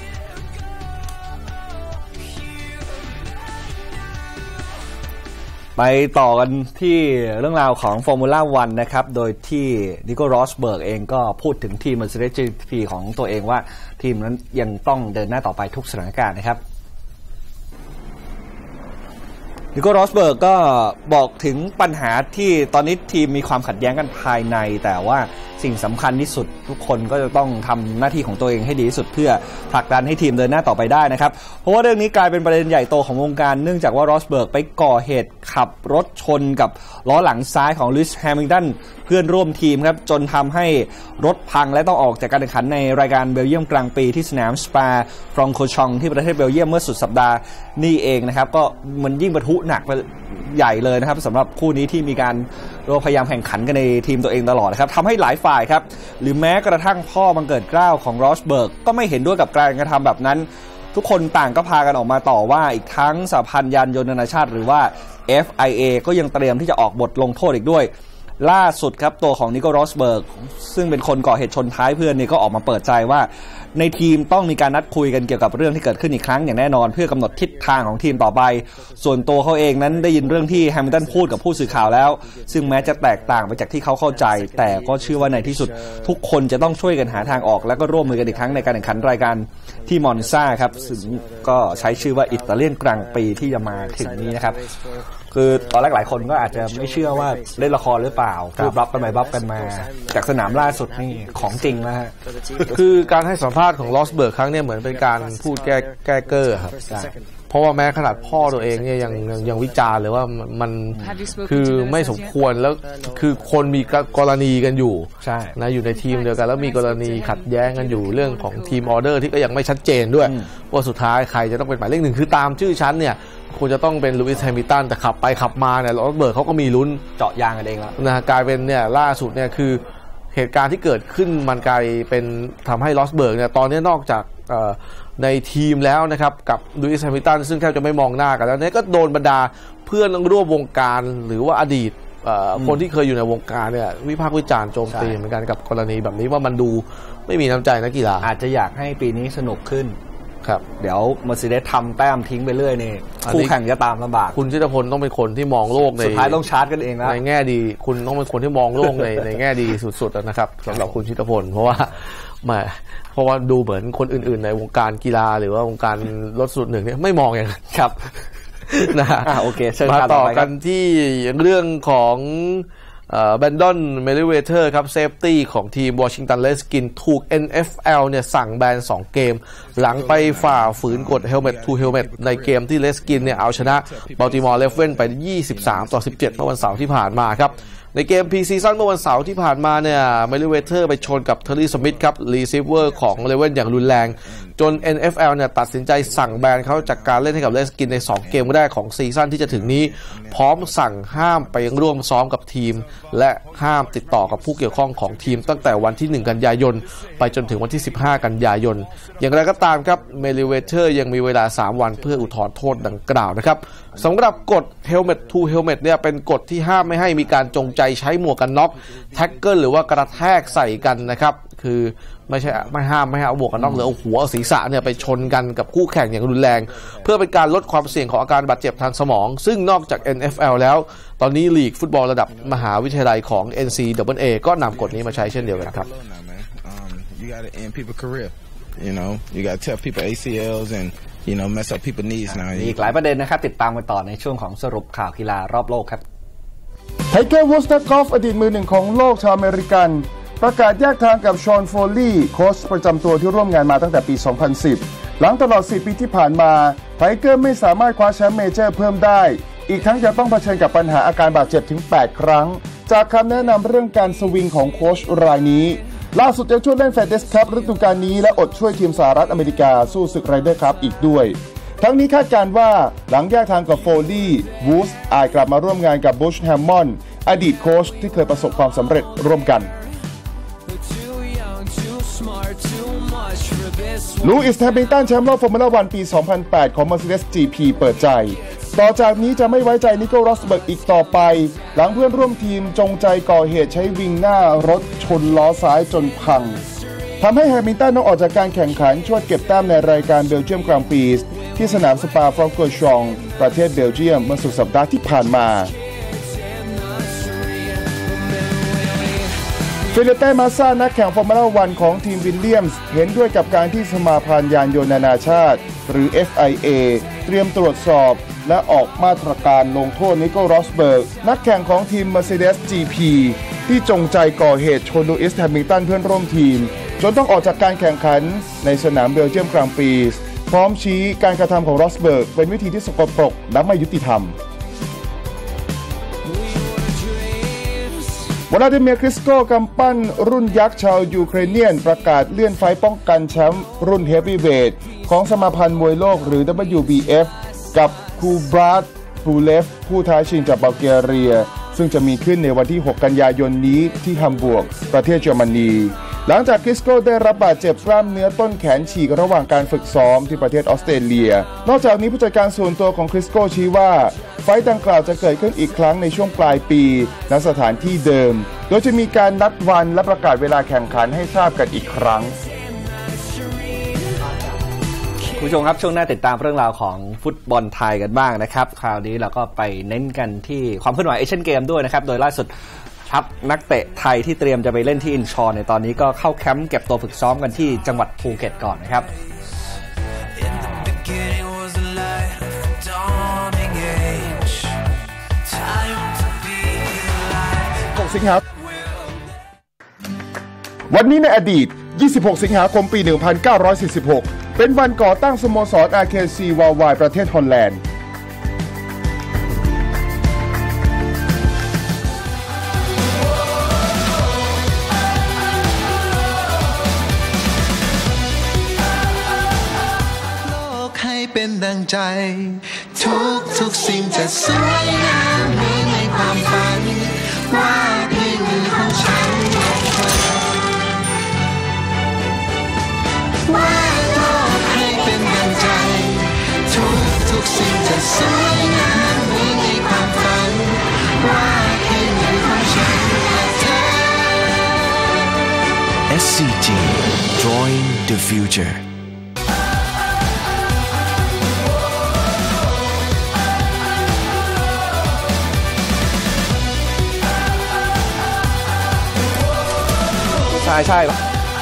ไปต่อกันที่เรื่องราวของฟอร์มูล่าวันนะครับโดยที่นิโคล รอสเบิร์กเองก็พูดถึงทีม Mercedes จี พี ของตัวเองว่าทีมนั้นยังต้องเดินหน้าต่อไปทุกสถานการณ์นะครับนิโคล รอสเบิร์กก็บอกถึงปัญหาที่ตอนนี้ทีมมีความขัดแย้งกันภายในแต่ว่าสิ่งสำคัญที่สุดทุกคนก็จะต้องทำหน้าที่ของตัวเองให้ดีที่สุดเพื่อผลักดันให้ทีมเดินหน้าต่อไปได้นะครับเพราะว่าเรื่องนี้กลายเป็นประเด็นใหญ่โตของวงการเนื่องจากว่ารอสเบิร์กไปก่อเหตุขับรถชนกับล้อหลังซ้ายของลุยส์แฮมิลตันเพื่อนร่วมทีมครับจนทำให้รถพังและต้องออกจากการแข่งขันในรายการเบลเยียมกลางปีที่สนามสปาฟรองโคชองที่ประเทศเบลเยียมเมื่อสุดสัปดาห์นี่เองนะครับก็มันยิ่งปะทุหนักไปใหญ่เลยนะครับสำหรับคู่นี้ที่มีการพยายามแข่งขันกันในทีมตัวเองตลอดนะครับทำให้หลายฝ่ายครับหรือแม้กระทั่งพ่อบังเกิดเกล้าของรอสเบิร์กก็ไม่เห็นด้วยกับการกระทำแบบนั้นทุกคนต่างก็พากันออกมาต่อว่าอีกทั้งสหพันธ์ยานยนต์นานาชาติหรือว่า เอฟ ไอ เอ ก็ยังเตรียมที่จะออกบทลงโทษอีกด้วยล่าสุดครับตัวของนิโคล รอสเบิร์กซึ่งเป็นคนก่อเหตุชนท้ายเพื่อนนี่ก็ออกมาเปิดใจว่าในทีมต้องมีการนัดคุยกันเกี่ยวกับเรื่องที่เกิดขึ้นอีกครั้งอย่างแน่นอนเพื่อกำหนดทิศทางของทีมต่อไปส่วนตัวเขาเองนั้นได้ยินเรื่องที่แฮมิลตันพูดกับผู้สื่อข่าวแล้วซึ่งแม้จะแตกต่างไปจากที่เขาเข้าใจแต่ก็เชื่อว่าในที่สุดทุกคนจะต้องช่วยกันหาทางออกแล้วก็ร่วมมือกันอีกครั้งในการแข่งขันรายการที่มอนซาครับซึ่งก็ใช้ชื่อว่าอิตาเลียนกลางปีที่จะมาถึงนี้นะครับคือตอนแรกหลายคนก็อาจจะไม่เชื่อว่าเล่นละครหรือเปล่าพูดรับกันไปรับกันมาจากสนามล่าสุดนี่ของจริงนะฮะคือการให้สัมภาษณ์ของลอสเบิร์กครั้งนี้เหมือนเป็นการพูดแก้แก้เก้อครับเพราะว่าแม้ขนาดพ่อตัวเองเนี่ยยังยังวิจารณ์เลยว่ามันคือไม่สมควรแล้วคือคนมีกรณีกันอยู่นะอยู่ในทีมเดียวกันแล้วมีกรณีขัดแย้งกันอยู่เรื่องของทีมออเดอร์ที่ก็ยังไม่ชัดเจนด้วยว่าสุดท้ายใครจะต้องเป็นหมายเลขหนึ่งคือตามชื่อชั้นเนี่ยควรจะต้องเป็นลูอิส แฮมิลตันแต่ขับไปขับมาเนี่ยลอสเบิร์กเขาก็มีลุ้นเจาะยางกันเองแล้วนะกลายเป็นเนี่ยล่าสุดเนี่ยคือเหตุการณ์ที่เกิดขึ้นมันกลายเป็นทำให้ลอสเบิร์กเนี่ยตอนนี้นอกจากในทีมแล้วนะครับกับลูอิส แฮมิลตันซึ่งแทบจะไม่มองหน้ากันแล้วเนี่ยก็โดนบรรดาเพื่อนร่วมวงการหรือว่าอดีตคนที่เคยอยู่ในวงการเนี่ยวิพากษ์วิจารณ์โจมตีเหมือนกันกับกรณีแบบนี้ว่ามันดูไม่มีน้ำใจนักกีฬาอาจจะอยากให้ปีนี้สนุกขึ้นครับเดี๋ยว Mercedes ทำแต้มทิ้งไปเรื่อยนี่คู่แข่งจะตามลำบากคุณชิตพลต้องเป็นคนที่มองโลกในสุดท้ายต้องชาร์จกันเองนะในแง่ดีคุณต้องเป็นคนที่มองโลกในในแง่ดีสุดๆนะครับสำหรับคุณชิตพลเพราะว่าแหมเพราะว่าดูเหมือนคนอื่นๆในวงการกีฬาหรือว่าวงการรถสุดหนึ่งเนี่ยไม่มองอย่างนั้นครับนะฮะโอเคเชิญมาต่อกันที่เรื่องของแบนดอนเมลิเวเตอร์ครับเซฟตี้ของทีมวอชิงตันเรดสกินถูก เอ็น เอฟ แอล เนี่ยสั่งแบนสองเกมหลังไปฝ่าฝืนกฎ Helmet to Helmet ในเกมที่เรดสกินเนี่ยเอาชนะบัลติมอร์เรฟเว่นไปยี่สิบสามต่อสิบเจ็ดเมื่อวันเสาร์ที่ผ่านมาครับในเกมพรีซีซั่นเมื่อวันเสาร์ที่ผ่านมาเนี่ยเมลิเวเทอร์ไปชนกับเทอร์รี่สมิธครับรีซีเวอร์ของเลเว่นอย่างรุนแรงจน เอ็น เอฟ แอล เนี่ยตัดสินใจสั่งแบนเขาจากการเล่นให้กับเลสกินในสองเกมแรกของซีซั่นที่จะถึงนี้พร้อมสั่งห้ามไปร่วมซ้อมกับทีมและห้ามติดต่อกับผู้เกี่ยวข้องของทีมตั้งแต่วันที่หนึ่งกันยายนไปจนถึงวันที่สิบห้ากันยายนอย่างไรก็ตามครับเมลิเวเทอร์ยังมีเวลาสามวันเพื่ออุทธรณ์โทษดังกล่าวนะครับสำหรับกฎ Helmet to Helmet เนี่ยเป็นกฎที่ห้ามไม่ให้มีการจงใจใช้หมวกกันน็อกแท็กเกิลหรือว่ากระแทกใส่กันนะครับคือไม่ใช่ไม่ห้ามไม่ให้เอาหมวกกันน็อกหรือเอาหัวศีรษะเนี่ยไปชนกันกับคู่แข่งอย่างรุนแรงเพื่อเป็นการลดความเสี่ยงของอาการบาดเจ็บทางสมองซึ่งนอกจาก เอ็น เอฟ แอล แล้วตอนนี้ลีกฟุตบอลระดับมหาวิทยาลัยของ เอ็น ซี ดับเบิล เอ ก็นำกฎนี้มาใช้เช่นเดียวกันครับ You know, you got to tell people เอ ซี แอล and you know mess up people knees now. อีกหลายประเด็นนะครับติดตามกันต่อในช่วงของสรุปข่าวกีฬารอบโลกครับไทเกอร์ วูดสตักกอล์ฟอดีตมือหนึ่งของโลกชาวอเมริกันประกาศแยกทางกับชอนโฟลีโค้ชประจำตัวที่ร่วมงานมาตั้งแต่ปี สองพันสิบ หลังตลอดสี่ปีที่ผ่านมาไทเกอร์ไม่สามารถคว้าแชมป์เมเจอร์เพิ่มได้อีกทั้งยังต้องเผชิญกับปัญหาอาการบาดเจ็บถึงแปดครั้งจากคำแนะนำเรื่องการสวิงของโค้ชรายนี้ล่าสุดยังช่วยเล่นแฟนเดสคัพฤดูกาลนี้และอดช่วยทีมสหรัฐอเมริกาสู้ศึกไรเดอร์คัพอีกด้วยทั้งนี้คาดการณ์ว่าหลังแยกทางกับโฟลีวูดส์อาจกลับมาร่วมงานกับบุชแฮมมอนด์อดีตโค้ชที่เคยประสบความสำเร็จร่วมกันลูอิส แฮมิลตันแชมป์โลกฟอร์มูล่าวันปี สองพันแปด ของ Mercedes จี พี เปิดใจต่อจากนี้จะไม่ไว้ใจนิโคล รอสเบิร์กอีกต่อไปหลังเพื่อนร่วมทีมจงใจก่อเหตุใช้วิงหน้ารถชนล้อซ้ายจนพังทำให้แฮมิลตันต้องออกจากการแข่งขันชวดเก็บแต้มในรายการเบลเยียมกรางปีที่สนามสปาฟรองก์เฟิร์ชองประเทศเบลเยียมเมื่อสุดสัปดาห์ที่ผ่านมาฟิลิปเป้ มาซ่านักแข่งฟอร์มูล่าวันของทีมวิลเลียมส์เห็นด้วยกับการที่สมาพันธ์ยานยนต์นานาชาติหรือ เอฟ ไอ เอ เตรียมตรวจสอบและออกมาตรการลงโทษนิโคล รอสเบิร์กนักแข่งของทีม Mercedes จี พี ที่จงใจก่อเหตุชนลูอิส แฮมิลตันเพื่อนร่วมทีมจนต้องออกจากการแข่งขันในสนามเบลเยียมกรางปีพร้อมชี้การกระทำของรอสเบิร์กเป็นวิธีที่สกปรกและไม่ยุติธรรมวลาดิเมียร์ คลิสโก้กำปั้นรุ่นยักษ์ชาวยูเครเนียนประกาศเลื่อนไฟป้องกันแชมป์รุ่นเฮฟวีเวทของสมาพันธ์มวยโลกหรือ ดับเบิลยู บี เอฟ กับคูบราดบูเลฟผู้ท้าชิงจากบัลแกเรียซึ่งจะมีขึ้นในวันที่หกกันยายนนี้ที่ฮัมบูร์กประเทศเยอรมนีหลังจากคริสโก้ได้รับบาดเจ็บกล้ามเนื้อต้นแขนฉีกระหว่างการฝึกซ้อมที่ประเทศออสเตรเลียนอกจากนี้ผู้จัดการส่วนตัวของคริสโก้ชี้ว่าไฟต์ดังกล่าวจะเกิดขึ้นอีกครั้งในช่วงปลายปีณสถานที่เดิมโดยจะมีการนัดวันและประกาศเวลาแข่งขันให้ทราบกันอีกครั้งคุณผู้ชมครับช่วงหน้าติดตามเรื่องราวของฟุตบอลไทยกันบ้างนะครับคราวนี้เราก็ไปเน้นกันที่ความเคลื่อนไหวเอเชียนเกมด้วยนะครับโดยล่าสุดทัพนักเตะไทยที่เตรียมจะไปเล่นที่อินชอนในตอนนี้ก็เข้าแคมป์เก็บตัวฝึกซ้อมกันที่จังหวัดภูเก็ตก่อนนะครับสิงหาวันนี้ในอดีตยี่สิบหกสิงหาคมปีหนึ่งพันเก้าร้อยสี่สิบหกเป็นวันก่อตั้งสโมสร อาร์ เค ซี Worldwide ประเทศฮอลแลนด์เป็นดังใจทุกทุกสิ่งจะสวยงามเหมือนในความฝันว่าเพียงมือของฉันและเธอว่าโลกให้เป็นดังใจทุกทุกสิ่งจะสวยงามเหมือนในความฝันว่าเพียงมือของฉันและเธอ เอส ซี จี Drawing the Future ใช่ใช่ปะ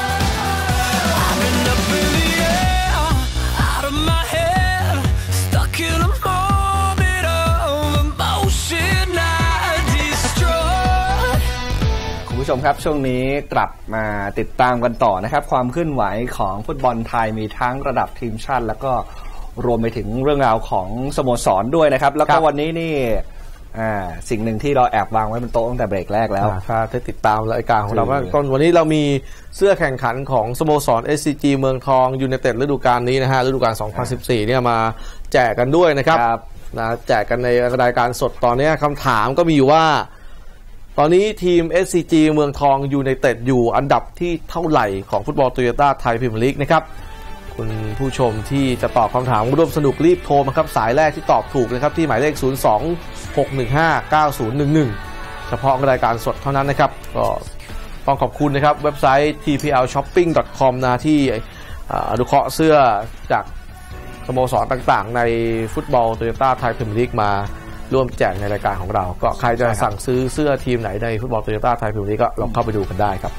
คุณผู้ชมครับช่วงนี้กลับมาติดตามกันต่อนะครับความเคลื่อนไหวของฟุตบอลไทยมีทั้งระดับทีมชาติแล้วก็รวมไปถึงเรื่องราวของสโมสรด้วยนะครับแล้วก็วันนี้นี่อ่าสิ่งหนึ่งที่เราแอบวางไว้บนโต๊ะตั้งแต่เบรกแรกแล้วถ้าได้ติดตามรายการของเราว่าต้นวันนี้เรามีเสื้อแข่งขันของสโมสร เอส ซี จี เมืองทองยูไนเต็ดฤดูกาลนี้นะฮะฤดูกาลสองพันสิบสี่เนี่ยมาแจกกันด้วยนะครับนะแจกกันในรายการสดตอนนี้คำถามก็มีอยู่ว่าตอนนี้ทีม เอส ซี จี เมืองทองยูไนเต็ดอยู่อันดับที่เท่าไหร่ของฟุตบอลโตโยต้าไทยพรีเมียร์ลีกนะครับคุณผู้ชมที่จะตอบคำถามร่วมสนุกรีบโทรมาครับสายแรกที่ตอบถูกนะครับที่หมายเลขศูนย์ สอง หก หนึ่ง ห้า เก้า ศูนย์ หนึ่ง หนึ่งเฉพาะรายการสดเท่านั้นนะครับก็ต้องขอบคุณนะครับเว็บไซต์ ที พี แอล ช็อปปิ้ง ดอท คอม นะที่อนุเคราะห์เสื้อจากสโมสรต่างๆในฟุตบอลโตโยต้าไทยพรีเมียร์ลีกมาร่วมแจกในรายการของเราก็ใครจะสั่งซื้อเสื้อทีมไหนในฟุตบอลโตโยต้าไทยพรีเมียร์ลีกก็ลองเข้าไปดูกันได้ครับ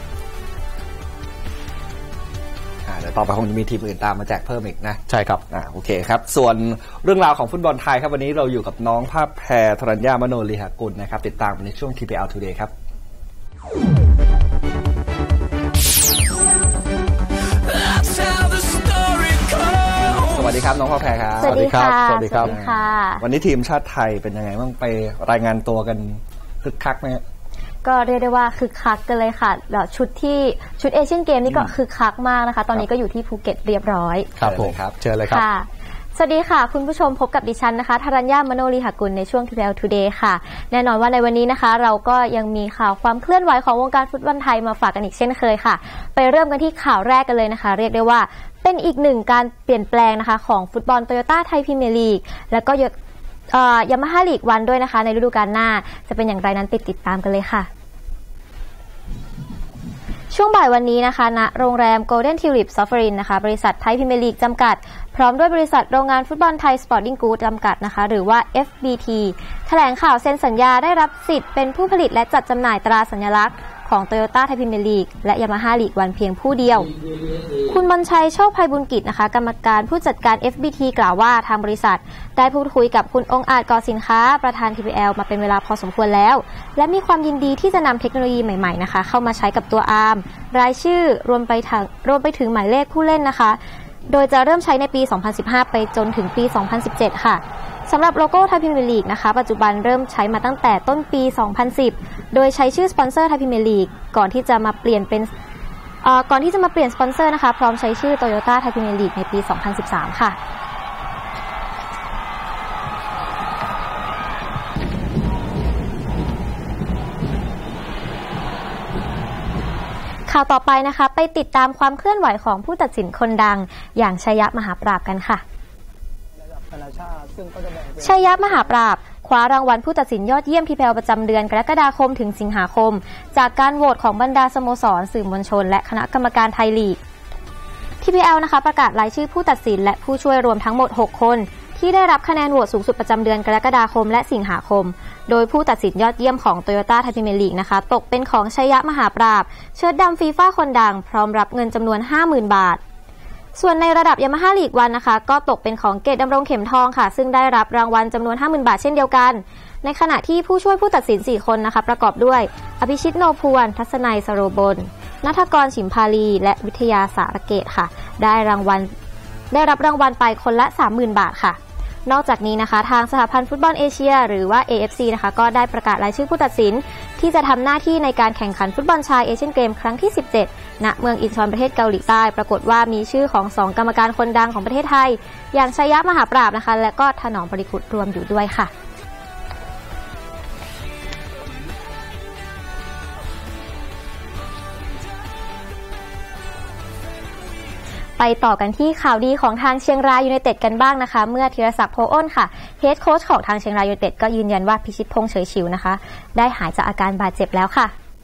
เดี๋ยวต่อไปคงจะมีทีมอื่นตามมาแจกเพิ่มอีกนะใช่ครับอ่าโอเคครับส่วนเรื่องราวของฟุตบอลไทยครับวันนี้เราอยู่กับน้องภาพแพรธรัญญามโนลีหกุลนะครับติดตามในช่วง ที พี แอล Today ครับสวัสดีครับน้องภาพแพรครับสวัสดีครับสวัสดีครับวันนี้ทีมชาติไทยเป็นยังไงบ้างไปรายงานตัวกันคึกคักไหมก็เรียกได้ว่าคึกคักกันเลยค่ะแล้วชุดที่ชุดเอเชียนเกมนี่ก็คึกคักมากนะคะตอนนี้ก็อยู่ที่ภูเก็ตเรียบร้อยครับผมครับเชิญเลยครับสวัสดีค่ะคุณผู้ชมพบกับดิฉันนะคะธรัญญามโนลีหกุลในช่วง ที พี แอล Today ค่ะแน่นอนว่าในวันนี้นะคะเราก็ยังมีข่าวความเคลื่อนไหวของวงการฟุตบอลไทยมาฝากกันอีกเช่นเคยค่ะไปเริ่มกันที่ข่าวแรกกันเลยนะคะเรียกได้ว่าเป็นอีกหนึ่งการเปลี่ยนแปลงนะคะของฟุตบอลโตโยต้าไทยพรีเมียร์ลีกแล้วก็ยามาฮ่าลีกวันด้วยนะคะในฤดูกาลหน้าจะเป็นอย่างไรนั้นติดติดตามกันเลยค่ะช่วงบ่ายวันนี้นะคะณโรงแรม Golden Tulip Sovereign นะคะบริษัทไทยพรีเมียร์ลีกจำกัดพร้อมด้วยบริษัทโรงงานฟุตบอลไทยสปอร์ติ้งกู๊ดจำกัดนะคะหรือว่า เอฟ บี ที แถลงข่าวเซ็นสัญญาได้รับสิทธิ์เป็นผู้ผลิตและจัดจำหน่ายตราสัญลักษณ์ของ Toyota ไทยพรีเมียร์ลีกและ Yamaha League วันเพียงผู้เดียวคุณบรรชัยโชคภัยบุญกิจนะคะกรรมการผู้จัดการ เอฟ บี ที กล่าวว่าทางบริษัทได้พูดคุยกับคุณองค์อาจก่อสินค้าประธาน ที พี แอล มาเป็นเวลาพอสมควรแล้วและมีความยินดีที่จะนำเทคโนโลยีใหม่ๆนะคะเข้ามาใช้กับตัวอาร์มรายชื่อรวมไปถึงรวมไปถึงหมายเลขผู้เล่นนะคะโดยจะเริ่มใช้ในปี สองพันสิบห้า ไปจนถึงปี สองพันสิบเจ็ด ค่ะสำหรับโลโก้ไทยพรีเมียร์ลีกนะคะปัจจุบันเริ่มใช้มาตั้งแต่ต้นปี สองพันสิบ โดยใช้ชื่อสปอนเซอร์ไทยพรีเมียร์ลีกก่อนที่จะมาเปลี่ยนเป็นเอ่อก่อนที่จะมาเปลี่ยนสปอนเซอร์นะคะพร้อมใช้ชื่อ Toyota ไทยพรีเมียร์ลีกในปี สองพันสิบสาม ค่ะข่าวต่อไปนะคะไปติดตามความเคลื่อนไหวของผู้ตัดสินคนดังอย่างชัยยะมหาปราบกันค่ะชัยยะมหาปราบคว้ารางวัลผู้ตัดสินยอดเยี่ยม ที พี แอล ประจำเดือนกรกฎาคมถึงสิงหาคมจากการโหวตของบรรดาสโมสรสื่อมวลชนและคณะกรรมการไทยลีก ที พี แอล นะคะประกาศรายชื่อผู้ตัดสินและผู้ช่วยรวมทั้งหมดหกคนที่ได้รับคะแนนโหวตสูงสุดประจำเดือนกรกฎาคมและสิงหาคมโดยผู้ตัดสินยอดเยี่ยมของ Toyota ไทยพรีเมียร์ลีกนะคะตกเป็นของชัยยะมหาปราบเชิดดำฟีฟ่าคนดังพร้อมรับเงินจำนวน ห้าหมื่น บาทส่วนในระดับ Yamaha League วันนะคะก็ตกเป็นของเกตดำรงเข็มทองค่ะซึ่งได้รับรางวัลจำนวน ห้าหมื่น บาทเช่นเดียวกันในขณะที่ผู้ช่วยผู้ตัดสินสี่คนนะคะประกอบด้วยอภิชิตโนพวนทัศนัยสโรบลณัฐกรฉิมพาลีและวิทยาสารเกตค่ะได้รางวัลได้รับรางวัลไปคนละ สามหมื่น บาทค่ะนอกจากนี้นะคะทางสหพันธ์ฟุตบอลเอเชียหรือว่า เอ เอฟ ซี นะคะก็ได้ประกาศรายชื่อผู้ตัดสินที่จะทำหน้าที่ในการแข่งขันฟุตบอลชายเอเชียนเกมครั้งที่สิบเจ็ดณเมืองอินชอนประเทศเกาหลีใต้ปรากฏว่ามีชื่อของสองกรรมการคนดังของประเทศไทยอย่างชัยยะมหาปราบนะคะและก็ถนอมบริคุตรวมอยู่ด้วยค่ะไปต่อกันที่ข่าวดีของทางเชียงรายยูไนเต็ดกันบ้างนะคะเมื่อธีรศักดิ์โพอ้นค่ะเฮดโค้ชของทางเชียงรายยูไนเต็ดก็ยืนยันว่าพิชิตพงษ์เฉยฉิวนะคะได้หายจากอาการบาดเจ็บแล้วค่ะ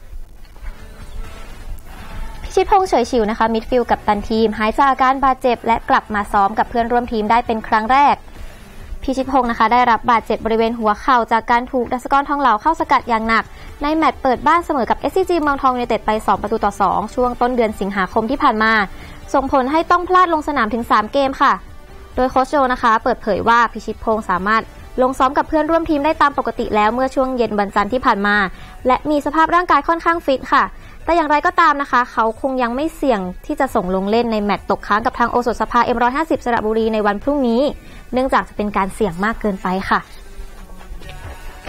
พิชิตพงษ์เฉยฉิวนะคะมิดฟิลด์กัปตันทีมหายจากอาการบาดเจ็บและกลับมาซ้อมกับเพื่อนร่วมทีมได้เป็นครั้งแรกพิชิตพงษ์นะคะได้รับบาดเจ็บบริเวณหัวเข่าจากการถูกดัชกรทองเหลาเข้าสกัดอย่างหนักในแมตช์เปิดบ้านเสมอกับ เอส ซี จี เมืองทองยูไนเต็ดไปสองประตูต่อสองช่วงต้นเดือนสิงหาคมที่ผ่านมาส่งผลให้ต้องพลาดลงสนามถึงสามเกมค่ะโดยโค้ชโจนะคะเปิดเผยว่าพิชิตพงษ์สามารถลงซ้อมกับเพื่อนร่วมทีมได้ตามปกติแล้วเมื่อช่วงเย็นวันจันทร์ที่ผ่านมาและมีสภาพร่างกายค่อนข้างฟิตค่ะแต่อย่างไรก็ตามนะคะเขาคงยังไม่เสี่ยงที่จะส่งลงเล่นในแมตช์ตกค้างกับทางโอสถสภา เอ็ม หนึ่งร้อยห้าสิบ สระบุรีในวันพรุ่งนี้เนื่องจากจะเป็นการเสี่ยงมากเกินไปค่ะ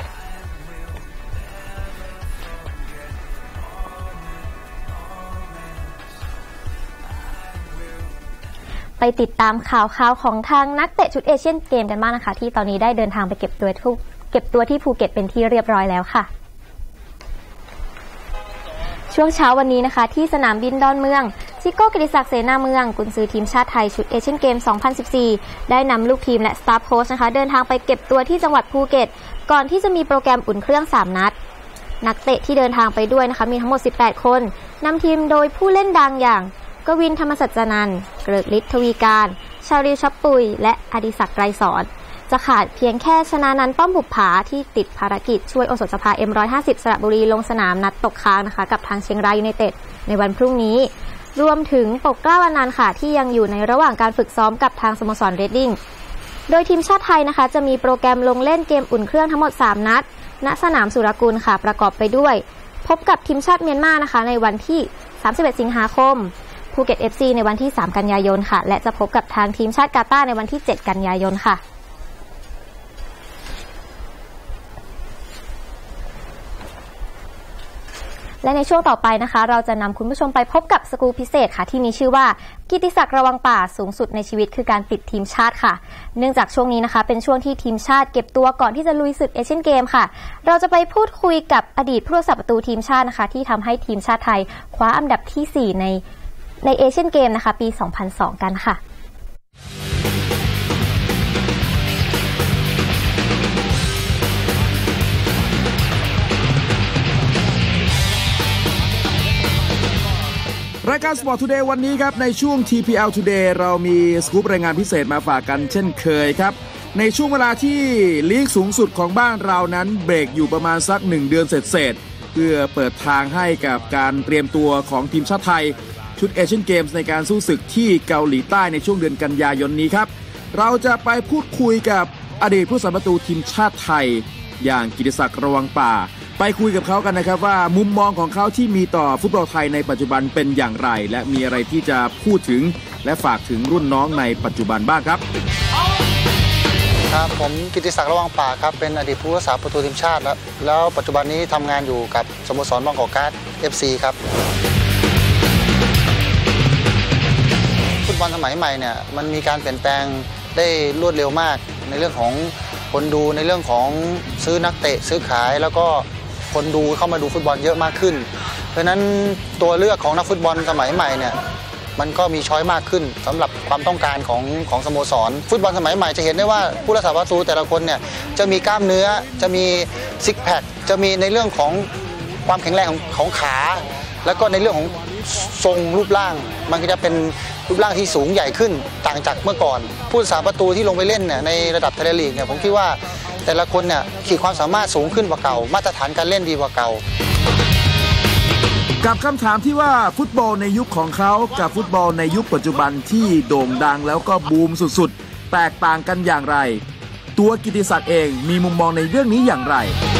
ไปติดตามข่าวข่าวของทางนักเตะชุดเอเชียนเกมกันบ้างนะคะที่ตอนนี้ได้เดินทางไปเก็บตัวทุกเก็บตัวที่ภูเก็ตเป็นที่เรียบร้อยแล้วค่ะช่วงเช้าวันนี้นะคะที่สนามบินดอนเมืองซิโก้กิติศักดิ์เสนาเมืองกุนซือทีมชาติไทยชุดเอเชียนเกม สองพันสิบสี่ ได้นำลูกทีมและสตาฟโค้ชนะคะเดินทางไปเก็บตัวที่จังหวัดภูเก็ตก่อนที่จะมีโปรแกรมอุ่นเครื่องสามนัดนักเตะที่เดินทางไปด้วยนะคะมีทั้งหมดสิบแปดคนนำทีมโดยผู้เล่นดังอย่างกวินธรรมสัจจนันท์เกริกฤทธิ์ทวีการชาริวชับปุยและอดิศักดิ์ไกรสอนจะขาดเพียงแค่ชนะนันท์ป้อมบุปผาที่ติดภารกิจช่วยโอสถสภา เอ็ม หนึ่งร้อยห้าสิบ สระบุรีลงสนามนัดตกค้างนะคะกับทางเชียงรายยูไนเต็ดในวันพรุ่งนี้รวมถึงปกเกล้าอนันต์ค่ะที่ยังอยู่ในระหว่างการฝึกซ้อมกับทางสโมสรเรดดิ้งโดยทีมชาติไทยนะคะจะมีโปรแกรมลงเล่นเกมอุ่นเครื่องทั้งหมดสามนัดณสนามสุรกุลค่ะประกอบไปด้วยพบกับทีมชาติเมียนมานะคะในวันที่สามสิบเอ็ดสิงหาคมภูเก็ต เอฟ ซี ในวันที่สามกันยายนค่ะและจะพบกับทางทีมชาติกาตาร์ในวันที่เจ็ดกันยายนค่ะและในช่วงต่อไปนะคะเราจะนำคุณผู้ชมไปพบกับสกู๊ปพิเศษค่ะที่มีชื่อว่ากิตติศักดิ์ระวังป่าสูงสุดในชีวิตคือการติดทีมชาติค่ะเนื่องจากช่วงนี้นะคะเป็นช่วงที่ทีมชาติเก็บตัวก่อนที่จะลุยศึกเอเชียนเกมค่ะเราจะไปพูดคุยกับอดีตผู้รักษาประตูทีมชาตินะคะที่ทำให้ทีมชาติไทยคว้าอันดับที่สี่ในในเอเชียนเกมนะคะปีสองพันสองกันค่ะรายการ Sport Today วันนี้ครับในช่วง ที พี แอล Today เรามีสกู๊ปรายงานพิเศษมาฝากกันเช่นเคยครับในช่วงเวลาที่ลีกสูงสุดของบ้านเรานั้นเบรกอยู่ประมาณสักหนึ่งเดือนเศษๆเพื่อเปิดทางให้กับการเตรียมตัวของทีมชาติไทยชุดเอเชียนเกมส์ในการสู้ศึกที่เกาหลีใต้ในช่วงเดือนกันยายนนี้ครับเราจะไปพูดคุยกับอดีตผู้รักษาประตูทีมชาติไทยอย่างกิตติศักดิ์ระวังป่าไปคุยกับเขากันนะครับว่ามุมมองของเขาที่มีต่อฟุตบอลไทยในปัจจุบันเป็นอย่างไรและมีอะไรที่จะพูดถึงและฝากถึงรุ่นน้องในปัจจุบันบ้างครับครับผมกิตติศักดิ์ระวังป่าครับเป็นอดีตผู้รักษาประตูทีมชาติแล้วแล้วปัจจุบันนี้ทำงานอยู่กับสโมสรบางกอกการ์ด เอฟ ซี ครับฟุตบอลสมัยใหม่เนี่ยมันมีการเปลี่ยนแปลงได้รวดเร็วมากในเรื่องของคนดูในเรื่องของซื้อนักเตะซื้อขายแล้วก็คนดูเข้ามาดูฟุตบอลเยอะมากขึ้นเพราะฉะนั้นตัวเลือกของนักฟุตบอลสมัยใหม่เนี่ยมันก็มีช้อยมากขึ้นสำหรับความต้องการของของสโมสรฟุตบอลสมัยใหม่จะเห็นได้ว่าผู้รักษาประตูแต่ละคนเนี่ยจะมีกล้ามเนื้อจะมีซิกแพคจะมีในเรื่องของความแข็งแรงของของขาแล้วก็ในเรื่องของทรงรูปร่างมันก็จะเป็นรูปร่างที่สูงใหญ่ขึ้นต่างจากเมื่อก่อนผู้รักษาประตูที่ลงไปเล่นเนี่ยในระดับไทยลีกเนี่ยผมคิดว่าแต่ละคนเนี่ยขีดความสามารถสูงขึ้นกว่าเก่ามาตรฐานการเล่นดีกว่าเก่ากับคำถามที่ว่าฟุตบอลในยุคของเขากับฟุตบอลในยุคปัจจุบันที่โด่งดังแล้วก็บูมสุดๆแตกต่างกันอย่างไรตัวกิตติศักดิ์เองมีมุมมองในเรื่องนี้อย่างไร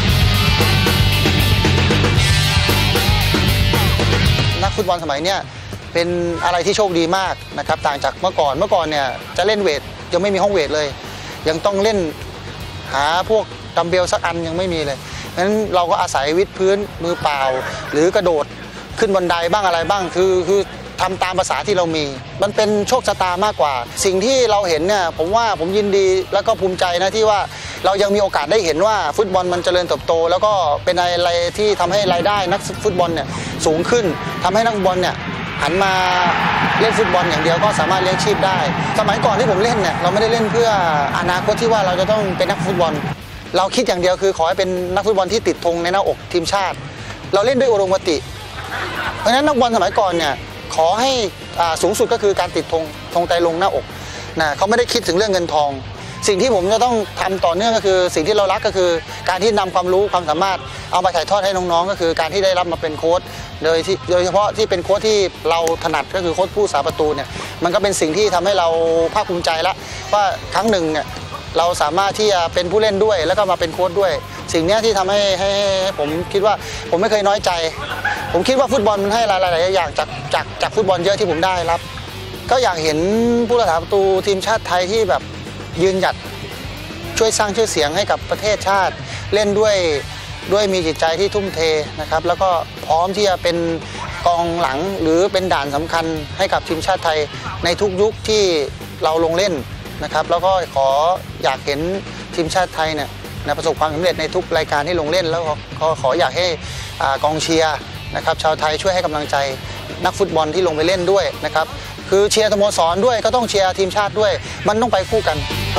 นักฟุตบอลสมัยเนี้ยเป็นอะไรที่โชคดีมากนะครับต่างจากเมื่อก่อนเมื่อก่อนเนี่ยจะเล่นเวทยังไม่มีห้องเวทเลยยังต้องเล่นหาพวกดัมเบลสักอันยังไม่มีเลยงั้นเราก็อาศัยวิดพื้นมือเปล่าหรือกระโดดขึ้นบันไดบ้างอะไรบ้างคือคือทำตามภาษาที่เรามีมันเป็นโชคชะตามากกว่าสิ่งที่เราเห็นเนี่ยผมว่าผมยินดีแล้วก็ภูมิใจนะที่ว่าเรายังมีโอกาสได้เห็นว่าฟุตบอลมันเจริญเติบโตแล้วก็เป็นอะไรที่ทำให้รายได้นักฟุตบอลเนี่ยสูงขึ้นทำให้นักบอลเนี่ยหันมาเล่นฟุตบอลอย่างเดียวก็สามารถเลี้ยงชีพได้สมัยก่อนที่ผมเล่นเนี่ยเราไม่ได้เล่นเพื่ออนาคตที่ว่าเราจะต้องเป็นนักฟุตบอลเราคิดอย่างเดียวคือขอให้เป็นนักฟุตบอลที่ติดธงในหน้าอกทีมชาติเราเล่นด้วยอุดมคติเพราะฉะนั้นนักบอลสมัยก่อนเนี่ยขอให้สูงสุดก็คือการติดธงธงไตรรงค์หน้าอกนะเขาไม่ได้คิดถึงเรื่องเงินทองสิ่งที่ผมจะต้องทำต่อเนื่องก็คือสิ่งที่เรารักก็คือการที่นำความรู้ความสามารถเอามาถ่ายทอดให้น้องๆก็คือการที่ได้รับมาเป็นโค้ชโดยที่โดยเฉพาะที่เป็นโค้ชที่เราถนัดก็คือโค้ชผู้รักษาประตูเนี่ยมันก็เป็นสิ่งที่ทำให้เราภาคภูมิใจละว่าครั้งหนึ่งเนี่ยเราสามารถที่จะเป็นผู้เล่นด้วยแล้วก็มาเป็นโค้ชด้วยสิ่งนี้ที่ทำให้ให้ผมคิดว่าผมไม่เคยน้อยใจผมคิดว่าฟุตบอลมันให้หลายๆอย่างจากจากจากฟุตบอลเยอะที่ผมได้รับก็อยากเห็นผู้รักษาประตูทีมชาติไทยที่แบบยืนหยัดช่วยสร้างชื่อเสียงให้กับประเทศชาติเล่นด้วยด้วยมีจิตใจที่ทุ่มเทนะครับแล้วก็พร้อมที่จะเป็นกองหลังหรือเป็นด่านสำคัญให้กับทีมชาติไทยในทุกยุคที่เราลงเล่นนะครับแล้วก็ขออยากเห็นทีมชาติไทยเนี่ยประสบความสำเร็จในทุกรายการที่ลงเล่นแล้วก็ขออยากให้กองเชียร์นะครับชาวไทยช่วยให้กำลังใจนักฟุตบอลที่ลงไปเล่นด้วยนะครับคือเชียร์สโมสรด้วยก็ต้องเชียร์ทีมชาติด้วยมันต้องไปคู่กันครับ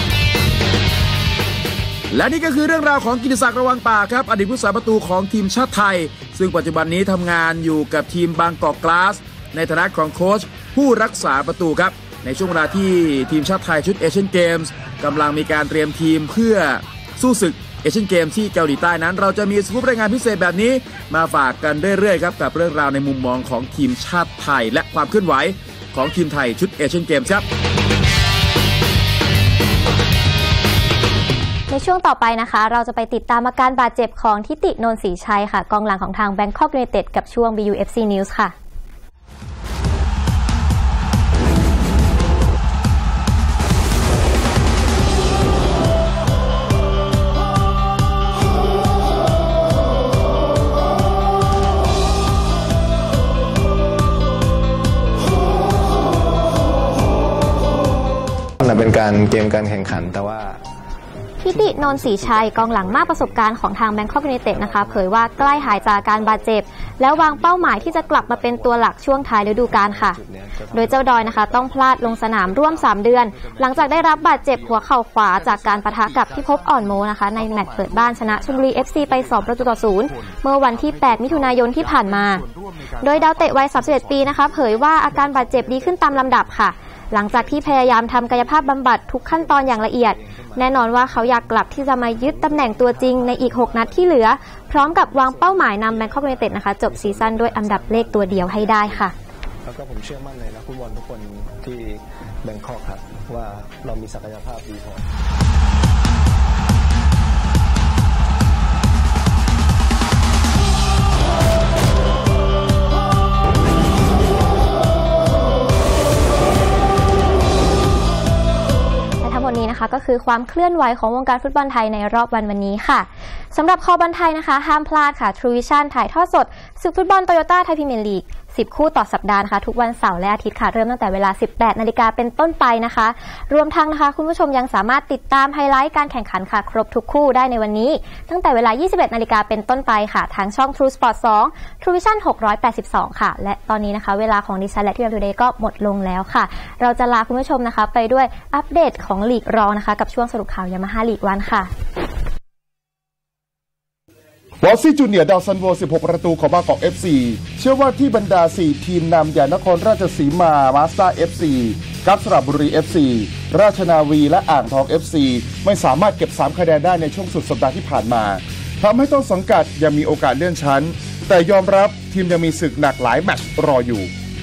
และนี่ก็คือเรื่องราวของกิติศักดิ์ระวังป่าครับอดีตผู้สาประตูของทีมชาติไทยซึ่งปัจจุบันนี้ทำงานอยู่กับทีมบางกอกกลาสในฐานะของโค้ชผู้รักษาประตูครับในช่วงเวลาที่ทีมชาติไทยชุดเอเชียนเกมส์กำลังมีการเตรียมทีมเพื่อสู้ศึกเอเชียนเกมส์ที่เกาหลีใต้นั้นเราจะมีสกู๊ปรายงานพิเศษแบบนี้มาฝากกันเรื่อยๆครับกับเรื่องราวในมุมมองของทีมชาติไทยและความเคลื่อนไหวของทีมไทยชุดเอเชียนเกมส์ครับในช่วงต่อไปนะคะเราจะไปติดตามอาการบาดเจ็บของทิติ นนท์ศรีชัยค่ะกองหลังของทาง Bangkok United กับช่วง บี ยู เอฟ ซี News ค่ะเป็นการเกมการแข่งขันแต่ว่าทิติ นนท์ศรีชัยกองหลังมากประสบการณ์ของทาง Bangkok United นะคะเผยว่าใกล้หายจากการบาดเจ็บแล้ววางเป้าหมายที่จะกลับมาเป็นตัวหลักช่วงท้ายฤดูกาลค่ะโดยเจ้าดอยนะคะต้องพลาดลงสนามร่วมสามเดือนหลังจากได้รับบาดเจ็บหัวเข่าขวาจากการปะทะกับพิภพอ่อนโมนะคะในแมตช์เปิดบ้านชนะชลบุรี เอฟ ซี ไปสองประตูต่อศูนย์เมื่อวันที่แปดมิถุนายนที่ผ่านมาโดยดาวเตะวัยสามสิบเอ็ดปีนะคะเผยว่าอาการบาดเจ็บดีขึ้นตามลำดับค่ะหลังจากที่พยายามทำกายภาพบำบัดทุกขั้นตอนอย่างละเอียดแน่นอนว่าเขาอยากกลับที่จะมายึดตำแหน่งตัวจริงในอีกหกนัดที่เหลือพร้อมกับวางเป้าหมายนำ Bangkok United นะคะจบซีซั่นด้วยอันดับเลขตัวเดียวให้ได้ค่ะแล้วก็ผมเชื่อมั่นในนักฟุตบอลทุกคนที่แบงคอกครับว่าเรามีศักยภาพดีพอนี้นะคะก็คือความเคลื่อนไหวของวงการฟุตบอลไทยในรอบวันวันนี้ค่ะสำหรับคอบอลไทยนะคะห้ามพลาดค่ะ True Vision ถ่ายทอดสดศึกฟุตบอลโตโยต้าไทยพรีเมียร์ลีกสิบคู่ต่อสัปดาห์นะคะทุกวันเสาร์และอาทิตย์ค่ะเริ่มตั้งแต่เวลา สิบแปดนาฬิกาเป็นต้นไปนะคะรวมทั้งนะคะคุณผู้ชมยังสามารถติดตามไฮไลท์การแข่งขันค่ะครบทุกคู่ได้ในวันนี้ตั้งแต่เวลา ยี่สิบเอ็ดนาฬิกาเป็นต้นไปค่ะทางช่อง True Sport สอง True Vision หกร้อยแปดสิบสองค่ะและตอนนี้นะคะเวลาของดิฉันและที่เราทูเดย์ก็หมดลงแล้วค่ะเราจะลาคุณผู้ชมนะคะไปด้วยอัปเดตของลีกรองนะคะกับช่วงสรุปข่าวยามาฮ่าลีกวันค่ะวอลซี่จูเนียร์ดาวซันโวสิบหกประตูของบางกอก เอฟ ซี เชื่อว่าที่บรรดาสี่ทีมนำอย่างนครราชสีมามาสเตอร์ เอฟ ซี กัปสระบุรี เอฟ ซี ราชนาวีและอ่างทอง เอฟ ซี ไม่สามารถเก็บสามคะแนนได้ในช่วงสุดสัปดาห์ที่ผ่านมาทำให้ต้นสังกัดยังมีโอกาสเลื่อนชั้นแต่ยอมรับทีมยังมีศึกหนักหลายแมตช์รออยู่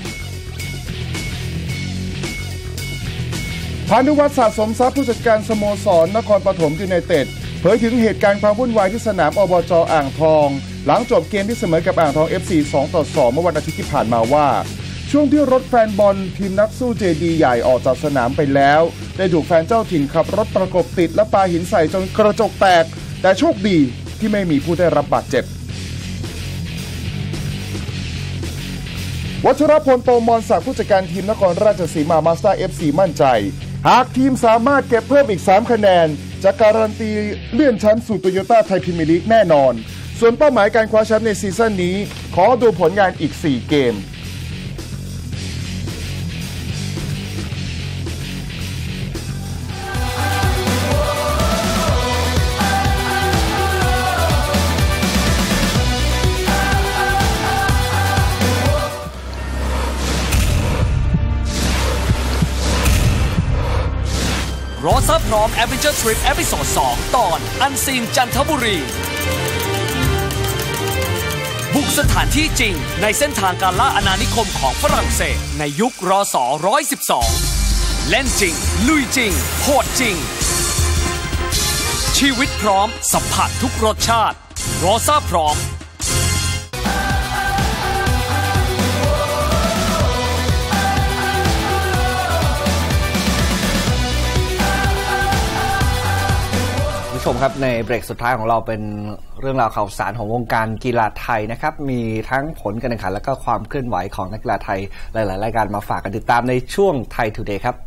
พานุวัฒน์สะสมทรัพย์ผู้จัดการสโมสรนครปฐมยูไนเต็ดเผยถึงเหตุการณ์ความวุ่นวายที่สนามอบจ.อ่างทองหลังจบเกมที่เสมอกับอ่างทอง เอฟ ซี สองต่อสองเมื่อวันอาทิตย์ที่ผ่านมาว่าช่วงที่รถแฟนบอลทีมนักสู้เจดีใหญ่ออกจากสนามไปแล้วได้ถูกแฟนเจ้าถิ่นขับรถประกบติดและปาหินใส่จนกระจกแตกแต่โชคดีที่ไม่มีผู้ได้รับบาดเจ็บวัชรพล โตมรศักดิ์ผู้จัดการทีมนครราชสีมามาสเตอร์ เอฟ ซี มั่นใจหากทีมสามารถเก็บเพิ่มอีกสามคะแนนจะการันตีเลื่อนชั้นสู่โตโยต้าไทยพรีเมียร์ลีกแน่นอนส่วนเป้าหมายการคว้าแชมป์ในซีซั่นนี้ขอดูผลงานอีกสี่เกมรอซับพร้อม Adventure Trip เอพิโซด สอง ตอนอันซีนจันทบุรีบุกสถานที่จริงในเส้นทางการล่าอาณานิคมของฝรั่งเศสในยุครศหนึ่งร้อยสิบสองเล่นจริงลุยจริงโหดจริงชีวิตพร้อมสัมผัสทุกรสชาติรอซับพร้อมชผู้ชมครับในเบรกสุดท้ายของเราเป็นเรื่องราวข่าวสารของวงการกีฬาไทยนะครับมีทั้งผลการแข่งขันและก็ความเคลื่อนไหวของนักกีฬาไทยหลายๆรายการมาฝากกันติดตามในช่วงไทยทูเดย์ครับ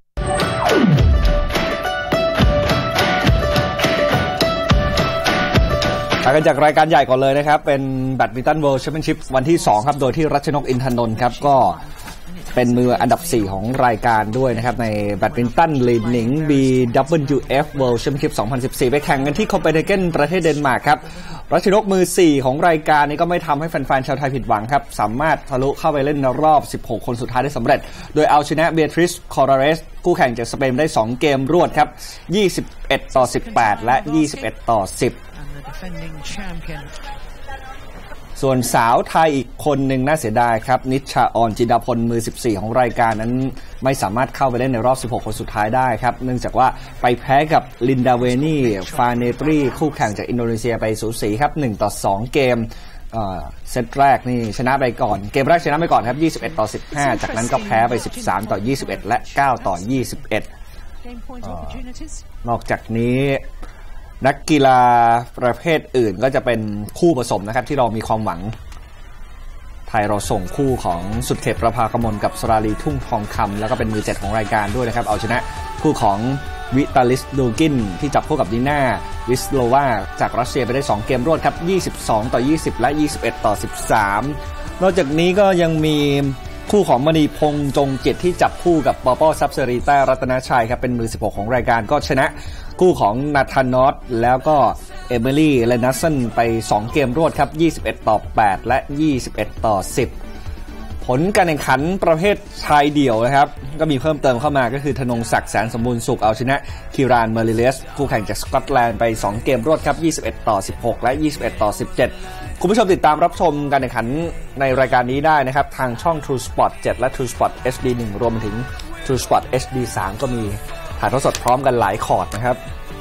ไปกันจากรายการใหญ่ก่อนเลยนะครับเป็นแบดมินตันเวิลด์แชมเปี้ยนชิพวันที่สองครับโดยที่รัชนกอินทนนท์ครับก็เป็นมืออันดับสี่ของรายการด้วยนะครับในแบดมินตันลีหนิง บี ดับเบิลยู เอฟ World Championship สองพันสิบสี่ไปแข่งกันที่โคเปนเฮเกนประเทศเดนมาร์กครับรัชนกมือสี่ของรายการนี้ก็ไม่ทำให้แฟนๆชาวไทยผิดหวังครับสามารถทะลุเข้าไปเล่นในรอบสิบหกคนสุดท้ายได้สำเร็จโดยเอาชนะเบทริส คอราเรสคู่แข่งจากสเปนได้สองเกมรวดครับยี่สิบเอ็ดต่อสิบแปดและยี่สิบเอ็ดต่อสิบส่วนสาวไทยอีกคนหนึ่งน่าเสียดายครับนิชชาออนจินดาพลมือสิบสี่ของรายการนั้นไม่สามารถเข้าไปเล่นในรอบสิบหกคนสุดท้ายได้ครับเนื่องจากว่าไปแพ้กับลินดาเวนี่ฟาเนตรีคู่แข่งจากอินโดนีเซียไปสูสีครับหนึ่งต่อสองเกมเซตแรกนี่ชนะไปก่อนเกมแรกชนะไปก่อนครับยี่สิบเอ็ดต่อสิบห้าจากนั้นก็แพ้ไปสิบสามต่อยี่สิบเอ็ดและเก้าต่อยี่สิบเอ็ดนอกจากนี้นักกีฬาประเภทอื่นก็จะเป็นคู่ผสมนะครับที่เรามีความหวังไทยเราส่งคู่ของสุดเขตประภากมลกับสราลีทุ่งทองคำแล้วก็เป็นมือเจ็ดของรายการด้วยนะครับเอาชนะคู่ของวิตาลิสดูกินที่จับคู่กับดีน่าวิสโลวาจากรัสเซียไปได้สองเกมรวดครับยี่สิบสองต่อยี่สิบและยี่สิบเอ็ดต่อสิบสามนอกจากนี้ก็ยังมีคู่ของมณีพงษ์จงจิตที่จับคู่กับปอปอซับเซรีต้ารัตนชัยครับเป็นมือสิบหกของรายการก็ชนะคู่ของนาธานนอตแล้วก็เอมิลี่เลนัสสันไปสองเกมรวดครับยี่สิบเอ็ดต่อแปดและยี่สิบเอ็ดต่อสิบผลการแข่งขันประเภทชายเดี่ยวนะครับก็มีเพิ่มเติมเข้ามาก็คือธนงศักดิ์แสนสมบูรณ์สุขเอาชนะคิรานเมอริเลสคู่แข่งจากสกอตแลนด์ไปสองเกมรวดครับยี่สิบเอ็ดต่อสิบหกและยี่สิบเอ็ดต่อสิบเจ็ดคุณผู้ชมติดตามรับชมการแข่งขันในรายการนี้ได้นะครับทางช่อง True Sport เจ็ดและ True Sport เอช ดี หนึ่งรวมถึง True Sport เอช ดี สามก็มีถ่ายทอดสดพร้อมกันหลายคอร์ดนะครับ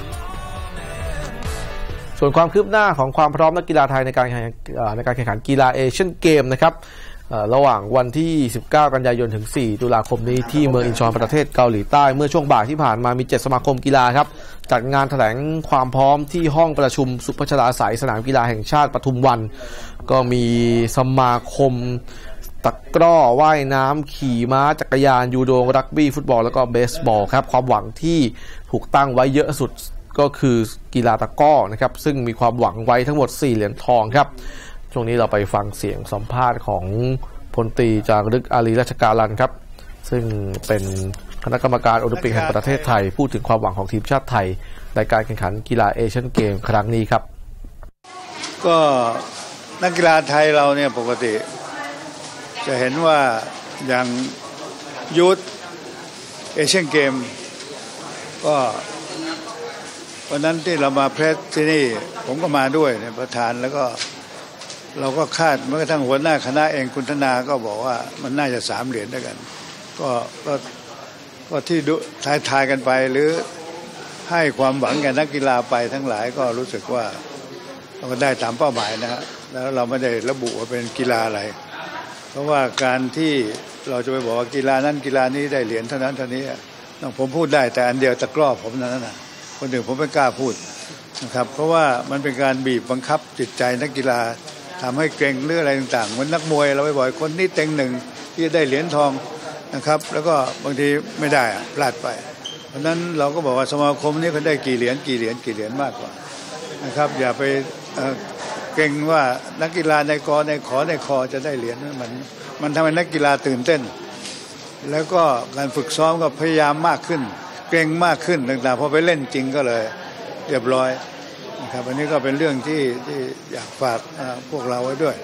ส่วนความคืบหน้าของความพร้อมนักกีฬาไทยในการในการแข่งขันกีฬาเอเชียนเกมนะครับระหว่างวันที่สิบเก้ากันยายนถึงสี่ตุลาคมนี้ที่เมืองอินชอนประเทศเกาหลีใต้เมื่อช่วงบ่ายที่ผ่านมามีเจ็ดสมาคมกีฬาครับจัดงานแถลงความพร้อมที่ห้องประชุมสุพัชราไสยสนามกีฬาแห่งชาติปทุมวันก็มีสมาคมตะกร้อว่ายน้ำขี่ม้าจักรยานยูโดรักบี้ฟุตบอลแล้วก็เบสบอลครับความหวังที่ถูกตั้งไว้เยอะสุดก็คือกีฬาตะกร้อนะครับซึ่งมีความหวังไว้ทั้งหมดสี่เหรียญทองครับช่วงนี้เราไปฟังเสียงสัมภาษณ์ของพลตรีจารึกอารีราชการันครับซึ่งเป็นคณะกรรมการโอลิมปิกแห่งประเทศไทยพูดถึงความหวังของทีมชาติไทยในการแข่งขันกีฬาเอเชียนเกมครั้งนี้ครับก็นักกีฬาไทยเราเนี่ยปกติจะเห็นว่าอย่างยูทเอเชียนเกมก็วันนั้นที่เรามาเพรสที่นี่ผมก็มาด้วยเนี่ยประธานแล้วก็เราก็คาดแม้กระทั่งหัวหน้าคณะเองคุณธนาก็บอกว่ามันน่าจะสามเหรียญด้วยกันก็ก็ก็ที่ดูทายทายกันไปหรือให้ความหวังแก่นักกีฬาไปทั้งหลายก็รู้สึกว่าเราก็ได้ตามเป้าหมายนะฮะแล้วเราไม่ได้ระบุว่าเป็นกีฬาอะไรเพราะว่าการที่เราจะไปบอกว่ากีฬานั้นกีฬานี้ได้เหรียญเท่านั้นเท่านี้ผมพูดได้แต่อันเดียวตะกร้อผมนั้นน่ะคนอื่นผมไม่กล้าพูดนะครับเพราะว่ามันเป็นการบีบบังคับจิตใจนักกีฬาทำให้เกรงเรื่องอะไรต่างๆเหมือนนักมวยเราไปบ่อยคนนี้เต็งหนึ่งที่ได้เหรียญทองนะครับแล้วก็บางทีไม่ได้พลาดไปเพราะนั้นเราก็บอกว่าสมาคมนี้เขาได้กี่เหรียญกี่เหรียญกี่เหรียญมากกว่านะครับอย่าไปเกรงว่านักกีฬาในกอในขอในคอจะได้เหรียญมันมันทำให้นักกีฬาตื่นเต้นแล้วก็การฝึกซ้อมก็พยายามมากขึ้นเกรงมากขึ้นต่างๆพอไปเล่นจริงก็เลยเรียบร้อยนะครับอันนี้ก็เป็นเรื่องที่ที่อยากฝากพวกเราไว้ด้วย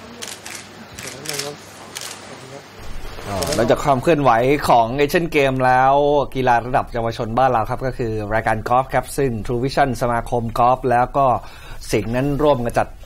หลังจากความเคลื่อนไหวของเอเชียนเกมแล้วกีฬาระดับเยาวชนบ้านเราครับก็คือรายการกอล์ฟครับซึ่ง True Vision สมาคมกอล์ฟแล้วก็สิงห์นั้นร่วมกันจัด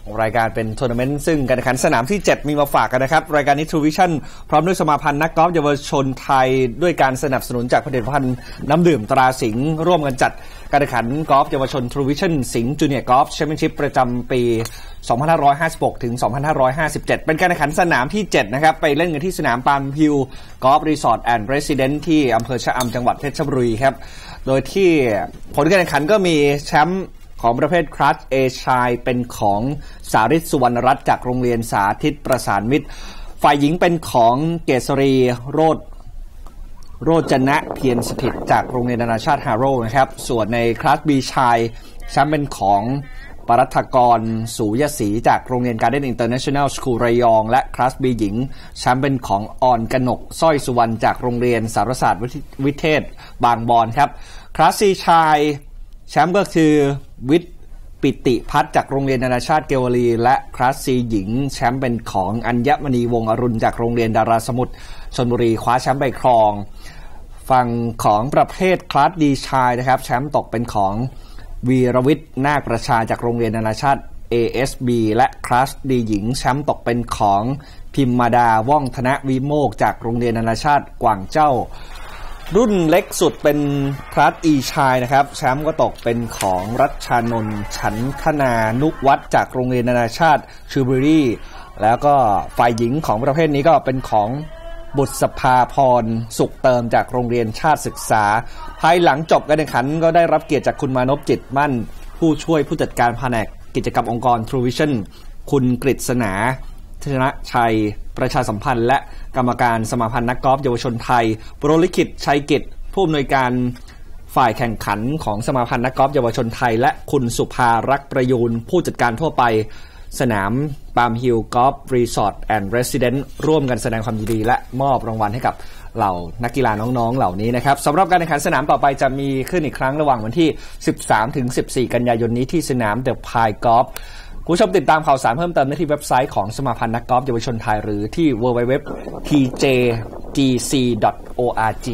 รายการเป็นทัวร์นาเมนต์ซึ่งการแข่งขันสนามที่เจ็ดมีมาฝากกันนะครับรายการนี้ True Vision พร้อมด้วยสมาพันธ์นักกอล์ฟเยาวชนไทยด้วยการสนับสนุนจากผลิตภัณฑ์น้ำดื่มตราสิงห์ร่วมกันจัดการแข่งขันกอล์ฟเยาวชน True Vision สิงห์จูเนียร์กอล์ฟแชมเปี้ยนชิพประจำปีสองพันห้าร้อยห้าสิบหกถึงสองพันห้าร้อยห้าสิบเจ็ดเป็นการแข่งขันสนามที่เจ็ดนะครับไปเล่นกันที่สนามปาล์มฮิลล์กอล์ฟรีสอร์ทแอนด์เรสซิเดนซ์ที่อำเภอชะอำจังหวัดเพชรบุรีครับโดยที่ผลการแข่งขันก็มีแชมป์ของประเภทคลัชเอชายเป็นของสาริศสุวรรณรัตน์จากโรงเรียนสาธิตประสานมิตรฝ่ายหญิงเป็นของเกษรีโรจน์โรจนะเพียรสถิตจากโรงเรียนนานาชาติฮาโร่นะครับส่วนในคลัชบีชายแชมป์เป็นของปรัฐกรสูยศรีจากโรงเรียนการ์เด้นอินเตอร์เนชั่นแนลสคูลระยองและคลัชบีหญิงแชมป์เป็นของออนกนกสร้อยสุวรรณจากโรงเรียนสารศาสตร์วิเทศบางบอนครับคลัชซีชายแชมป์ก็คือวิทย์ปิติพัฒน์จากโรงเรียนนานาชาติเกวลีและคลาสซีหญิงแชมป์เป็นของอัญมณีวงอรุณจากโรงเรียนดาราสมุทรชลบุรีคว้าแชมป์ไปครองฝั่งของประเภทคลาสดีชายนะครับแชมป์ตกเป็นของวีรวิทย์นาคประชาจากโรงเรียนนานาชาติ เอ เอส บี และคลาสดีหญิงแชมป์ตกเป็นของพิมมาดาว่องธนวิโมกจากโรงเรียนนานาชาติกวางเจ้ารุ่นเล็กสุดเป็นคลาสอีชายนะครับแชมป์ก็ตกเป็นของรัชชานนท์ฉันทนานุวัฒน์จากโรงเรียนนานาชาติชูบุรีแล้วก็ฝ่ายหญิงของประเภทนี้ก็เป็นของบุษภาพรสุขเติมจากโรงเรียนชาติศึกษาภายหลังจบการแข่งขันก็ได้รับเกียรติจากคุณมานพจิตมั่นผู้ช่วยผู้จัดการแผนกกิจกรรมองค์กร True Vision คุณกฤษณาชนะชัยประชาสัมพันธ์และกรรมการสมาพันธ์นักกอล์ฟเยาวชนไทยโปรลิขิตชัยกิจผู้อำนวยการฝ่ายแข่งขันของสมาพันธ์นักกอล์ฟเยาวชนไทยและคุณสุภารักษ์ประยูนผู้จัดการทั่วไปสนามปาล์มฮิลล์กอล์ฟรีสอร์ทแอนด์เรสซิเดนซ์ร่วมกันแสดงความยินดีและมอบรางวัลให้กับเหล่านักกีฬาน้องๆเหล่านี้นะครับสำหรับการแข่งขันสนามต่อไปจะมีขึ้นอีกครั้งระหว่างวันที่สิบสามถึงสิบสี่กันยายนนี้ที่สนามเดอะพายกอล์ฟคุณผู้ชมติดตามข่าวสารเพิ่มเติมได้ที่เว็บไซต์ของสมาพันธ์นักกอล์ฟเยาวชนไทยหรือที่ ดับเบิลยู ดับเบิลยู ดับเบิลยู ดอท ที เจ จี ซี ดอท โอ อาร์ จี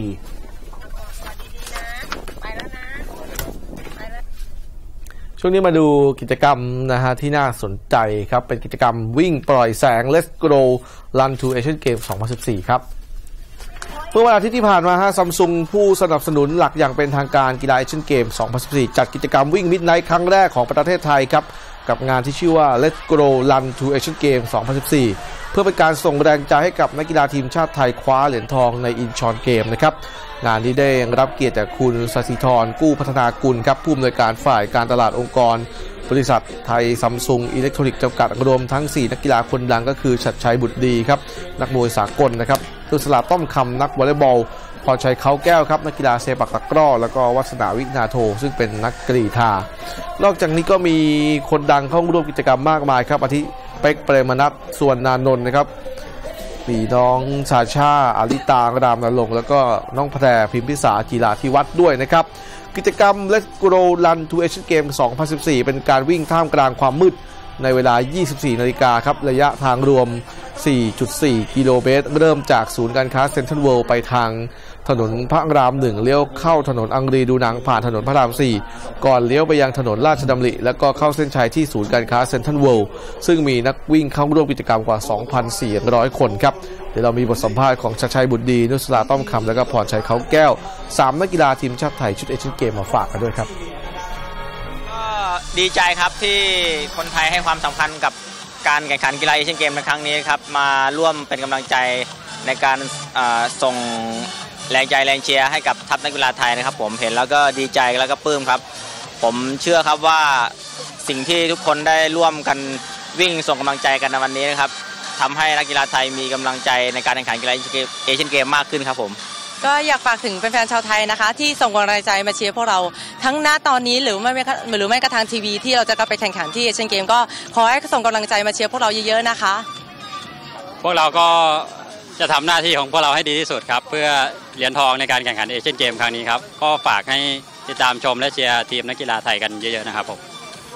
ช่วงนี้มาดูกิจกรรมนะฮะที่น่าสนใจครับเป็นกิจกรรมวิ่งปล่อยแสง Let's Go Run to Asian Games สองพันสิบสี่ครับเมื่อวันอาทิตย์ที่ผ่านมาฮะ Samsung ผู้สนับสนุนหลักอย่างเป็นทางการกีฬาเอเชียนเกมสองพันสิบสี่จัดกิจกรรมวิ่ง Midnight ครั้งแรกของประเทศไทยครับกับงานที่ชื่อว่า Let's Go Run to Asian Games สองพันสิบสี่เพื่อเป็นการส่งแรงใจให้กับนักกีฬาทีมชาติไทยคว้าเหรียญทองในอินชอนเกมนะครับงานนี้ได้รับเกียรติจากคุณสศิธรกู้พัฒนากุลครับผู้อำนวยการฝ่ายการตลาดองค์กรบริษัทไทยซัมซุงอิเล็กทรอนิกส์จำกัดรวมทั้งสี่นักกีฬาคนดังก็คือชัดชัยบุตรดีครับนักมวยสากลนะครับตุสลาต้อมคำนักวอลเลย์บอลพรชัยเขาแก้วครับนักกีฬาเซปักตะกร้อแล้วก็วัฒนาวินาโทซึ่งเป็นนักกรีฑานอกจากนี้ก็มีคนดังเข้าร่วมกิจกรรมมากมายครับอาทิเป๊กเปรมนัสส่วนนานนท์นะครับปีน้องชาชาอาริตารามนรงค์แล้วก็น้องแพรพิมพิสาจีราธิวัฒน์ด้วยนะครับกิจกรรม Let's Go Run to Asian Games สองพันสิบสี่เป็นการวิ่งท่ามกลางความมืดในเวลา ยี่สิบสี่นาฬิกาครับระยะทางรวม สี่จุดสี่ กิโลเมตรเริ่มจากศูนย์การค้าเซ็นทรัลเวิลด์ไปทางถนนพระรามหนึ่งเลี้ยวเข้าถนนอังรีดูหนังผ่านถนนพระรามสี่ก่อนเลี้ยวไปยังถนนราชดำริแล้วก็เข้าเส้นชัยที่ศูนย์การค้าเซ็นทรัลเวิลด์ซึ่งมีนักวิ่งเข้าร่วมกิจกรรมกว่า สองพันสี่ร้อย คนครับเดี๋ยวเรามีบทสัมภาษณ์ของชัดชัยบุตรดีนุสราต้อมคำแล้วก็พรชัยเขาแก้วสามนักกีฬาทีมชาติไทยชุดเอเชียนเกมมาฝากกันด้วยครับก็ดีใจครับที่คนไทยให้ความสำคัญกับการแข่งขันกีฬาเอเชียนเกมในครั้งนี้ครับมาร่วมเป็นกำลังใจในการส่งแรงใจแรงเชียร์ให้กับทัพนักกีฬาไทยนะครับผมเห็นแล้วก็ดีใจแล้วก็ปลื้มครับผมเชื่อครับว่าสิ่งที่ทุกคนได้ร่วมกันวิ่งส่งกำลังใจกันในวันนี้นะครับทำให้นักกีฬาไทยมีกำลังใจในการแข่งขันกีฬาเอเชียนเกมมากขึ้นครับผมก็อยากฝากถึงแฟนๆชาวไทยนะคะที่ส่งกำลังใจมาเชียร์พวกเราทั้งณตอนนี้หรือไม่หรือไม่กระทั่งทีวีที่เราจะไปแข่งขันที่เอเชียนเกมก็ขอให้ส่งกำลังใจมาเชียร์พวกเราเยอะๆนะคะพวกเราก็จะทำหน้าที่ของพวกเราให้ดีที่สุดครับเพื่อเหรียญทองในการแข่งขันเอเชียนเกมครั้งนี้ครับก็ฝากให้ติดตามชมและเชียร์ทีมนักกีฬาไทยกันเยอะๆนะครับผม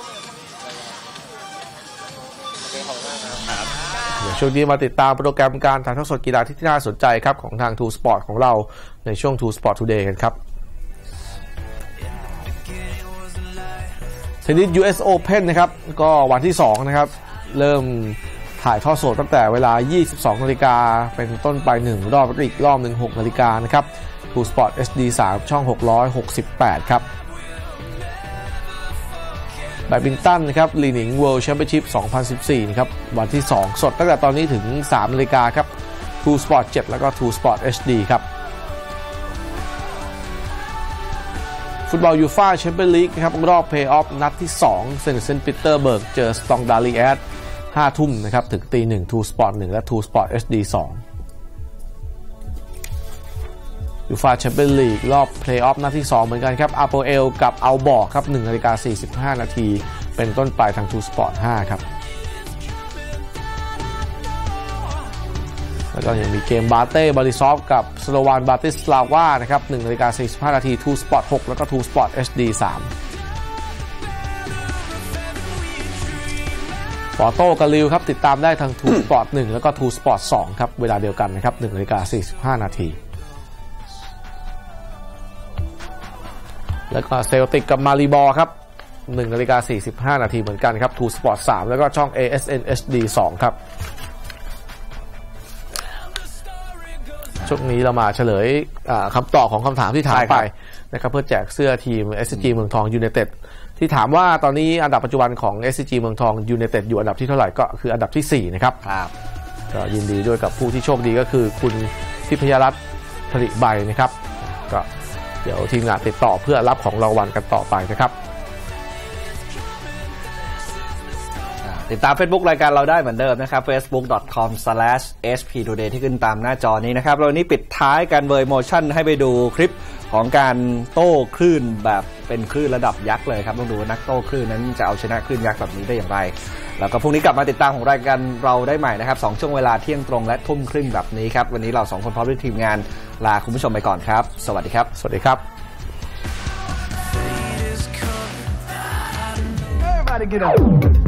ช่วงนี้มาติดตามโปรแกรมการถ่ายทอดสดกีฬาที่น่าสนใจครับของทาง ทู Sport ของเราในช่วง ทู Sport Today กันครับเทนนิส ยู เอส Open นะครับก็วันที่สองนะครับเริ่มถ่ายทอดสดตั้งแต่เวลา ยี่สิบสองนาฬิกา เป็นต้นไปหนึ่งรอบอีกรอบหนึ่งหกนาฬิกานะครับ ทู Sport เอช ดี สาม ช่องหกร้อยหกสิบแปดครับแบดมินตันนะครับลีหนิง World Championship สองพันสิบสี่นะครับวันที่สองสดตั้งแต่ตอนนี้ถึงสามนาฬิกาครับ ทู Sport เจ็ดแล้วก็ ทู Sport เอช ดี ครับฟุตบอลยูฟ่าแชมเปี้ยนลีกนะครับรอบเพลย์ออฟนัดที่สองเซนต์เซนต์ปีเตอร์เบิร์กเจอสตองดาลีแอดห้าทุ่มนะครับถึงตีหนึ่ง ทู Sport หนึ่งและ ทู Sport เอช ดี สองยูฟ่าแชมเปี้ยนลีกรอบเพลย์ออฟนัดที่สองเหมือนกันครับอาโปเอลกับอัลบอร์ครับหนึ่งนาฬิกาสี่สิบห้านาทีเป็นต้นไปทาง ทู Sport ห้าครับแล้วก็ยังมีเกมบาเต้บาริซอฟกับสโลวานบาติสลาวานะครับหนึ่งนาฬิกาสี่สิบห้านาที ทู Sport หกแล้วก็ ทู Sport เอช ดี สามปอโต้กับลิวครับติดตามได้ทาง ทู Sport หนึ่งแล้วก็ ทู Sport สองครับเวลาเดียวกันนะครับหนึ่งนาฬิกาสี่สิบห้านาทีแล้วก็เซลติกกับมารีบอร์ครับหนึ่งนาฬิกาสี่สิบห้านาทีเหมือนกันครับ ทู Sport สามแล้วก็ช่อง เอ เอส เอ็น เอช ดี สองครับช่วงนี้เรามาเฉลยคำตอบของคำถามที่ถามไปนะครับเพื่อแจกเสื้อทีม เอส ซี จี เมืองทองยูไนเต็ดที่ถามว่าตอนนี้อันดับปัจจุบันของ เอส ซี จี เมืองทองยูไนเต็ดอยู่อันดับที่เท่าไหร่ก็คืออันดับที่สี่นะครับก็ยินดีด้วยกับผู้ที่โชคดีก็คือคุณทิพยรัตน์ผลิใบนะครับก็เดี๋ยวทีมงานติดต่อเพื่อรับของรางวัลกันต่อไปนะครับติดตาม Facebook รายการเราได้เหมือนเดิมนะครับ เฟซบุ๊ก ดอท คอม สแลช เอส พี ทูเดย์ ที่ขึ้นตามหน้าจอนี้นะครับเรานี้ปิดท้ายการเวอร์โมชั่นให้ไปดูคลิปของการโต้คลื่นแบบเป็นคลื่นระดับยักษ์เลยครับต้องดูว่านักโต้คลื่นนั้นจะเอาชนะคลื่นยักษ์แบบนี้ได้อย่างไรแล้วก็พรุ่งนี้กลับมาติดตามของรายการเราได้ใหม่นะครับสองช่วงเวลาเที่ยงตรงและทุ่มครึ่งแบบนี้ครับวันนี้เราสองคนพร้อมด้วยทีมงานลาคุณผู้ชมไปก่อนครับสวัสดีครับสวัสดีครับ Everybody get up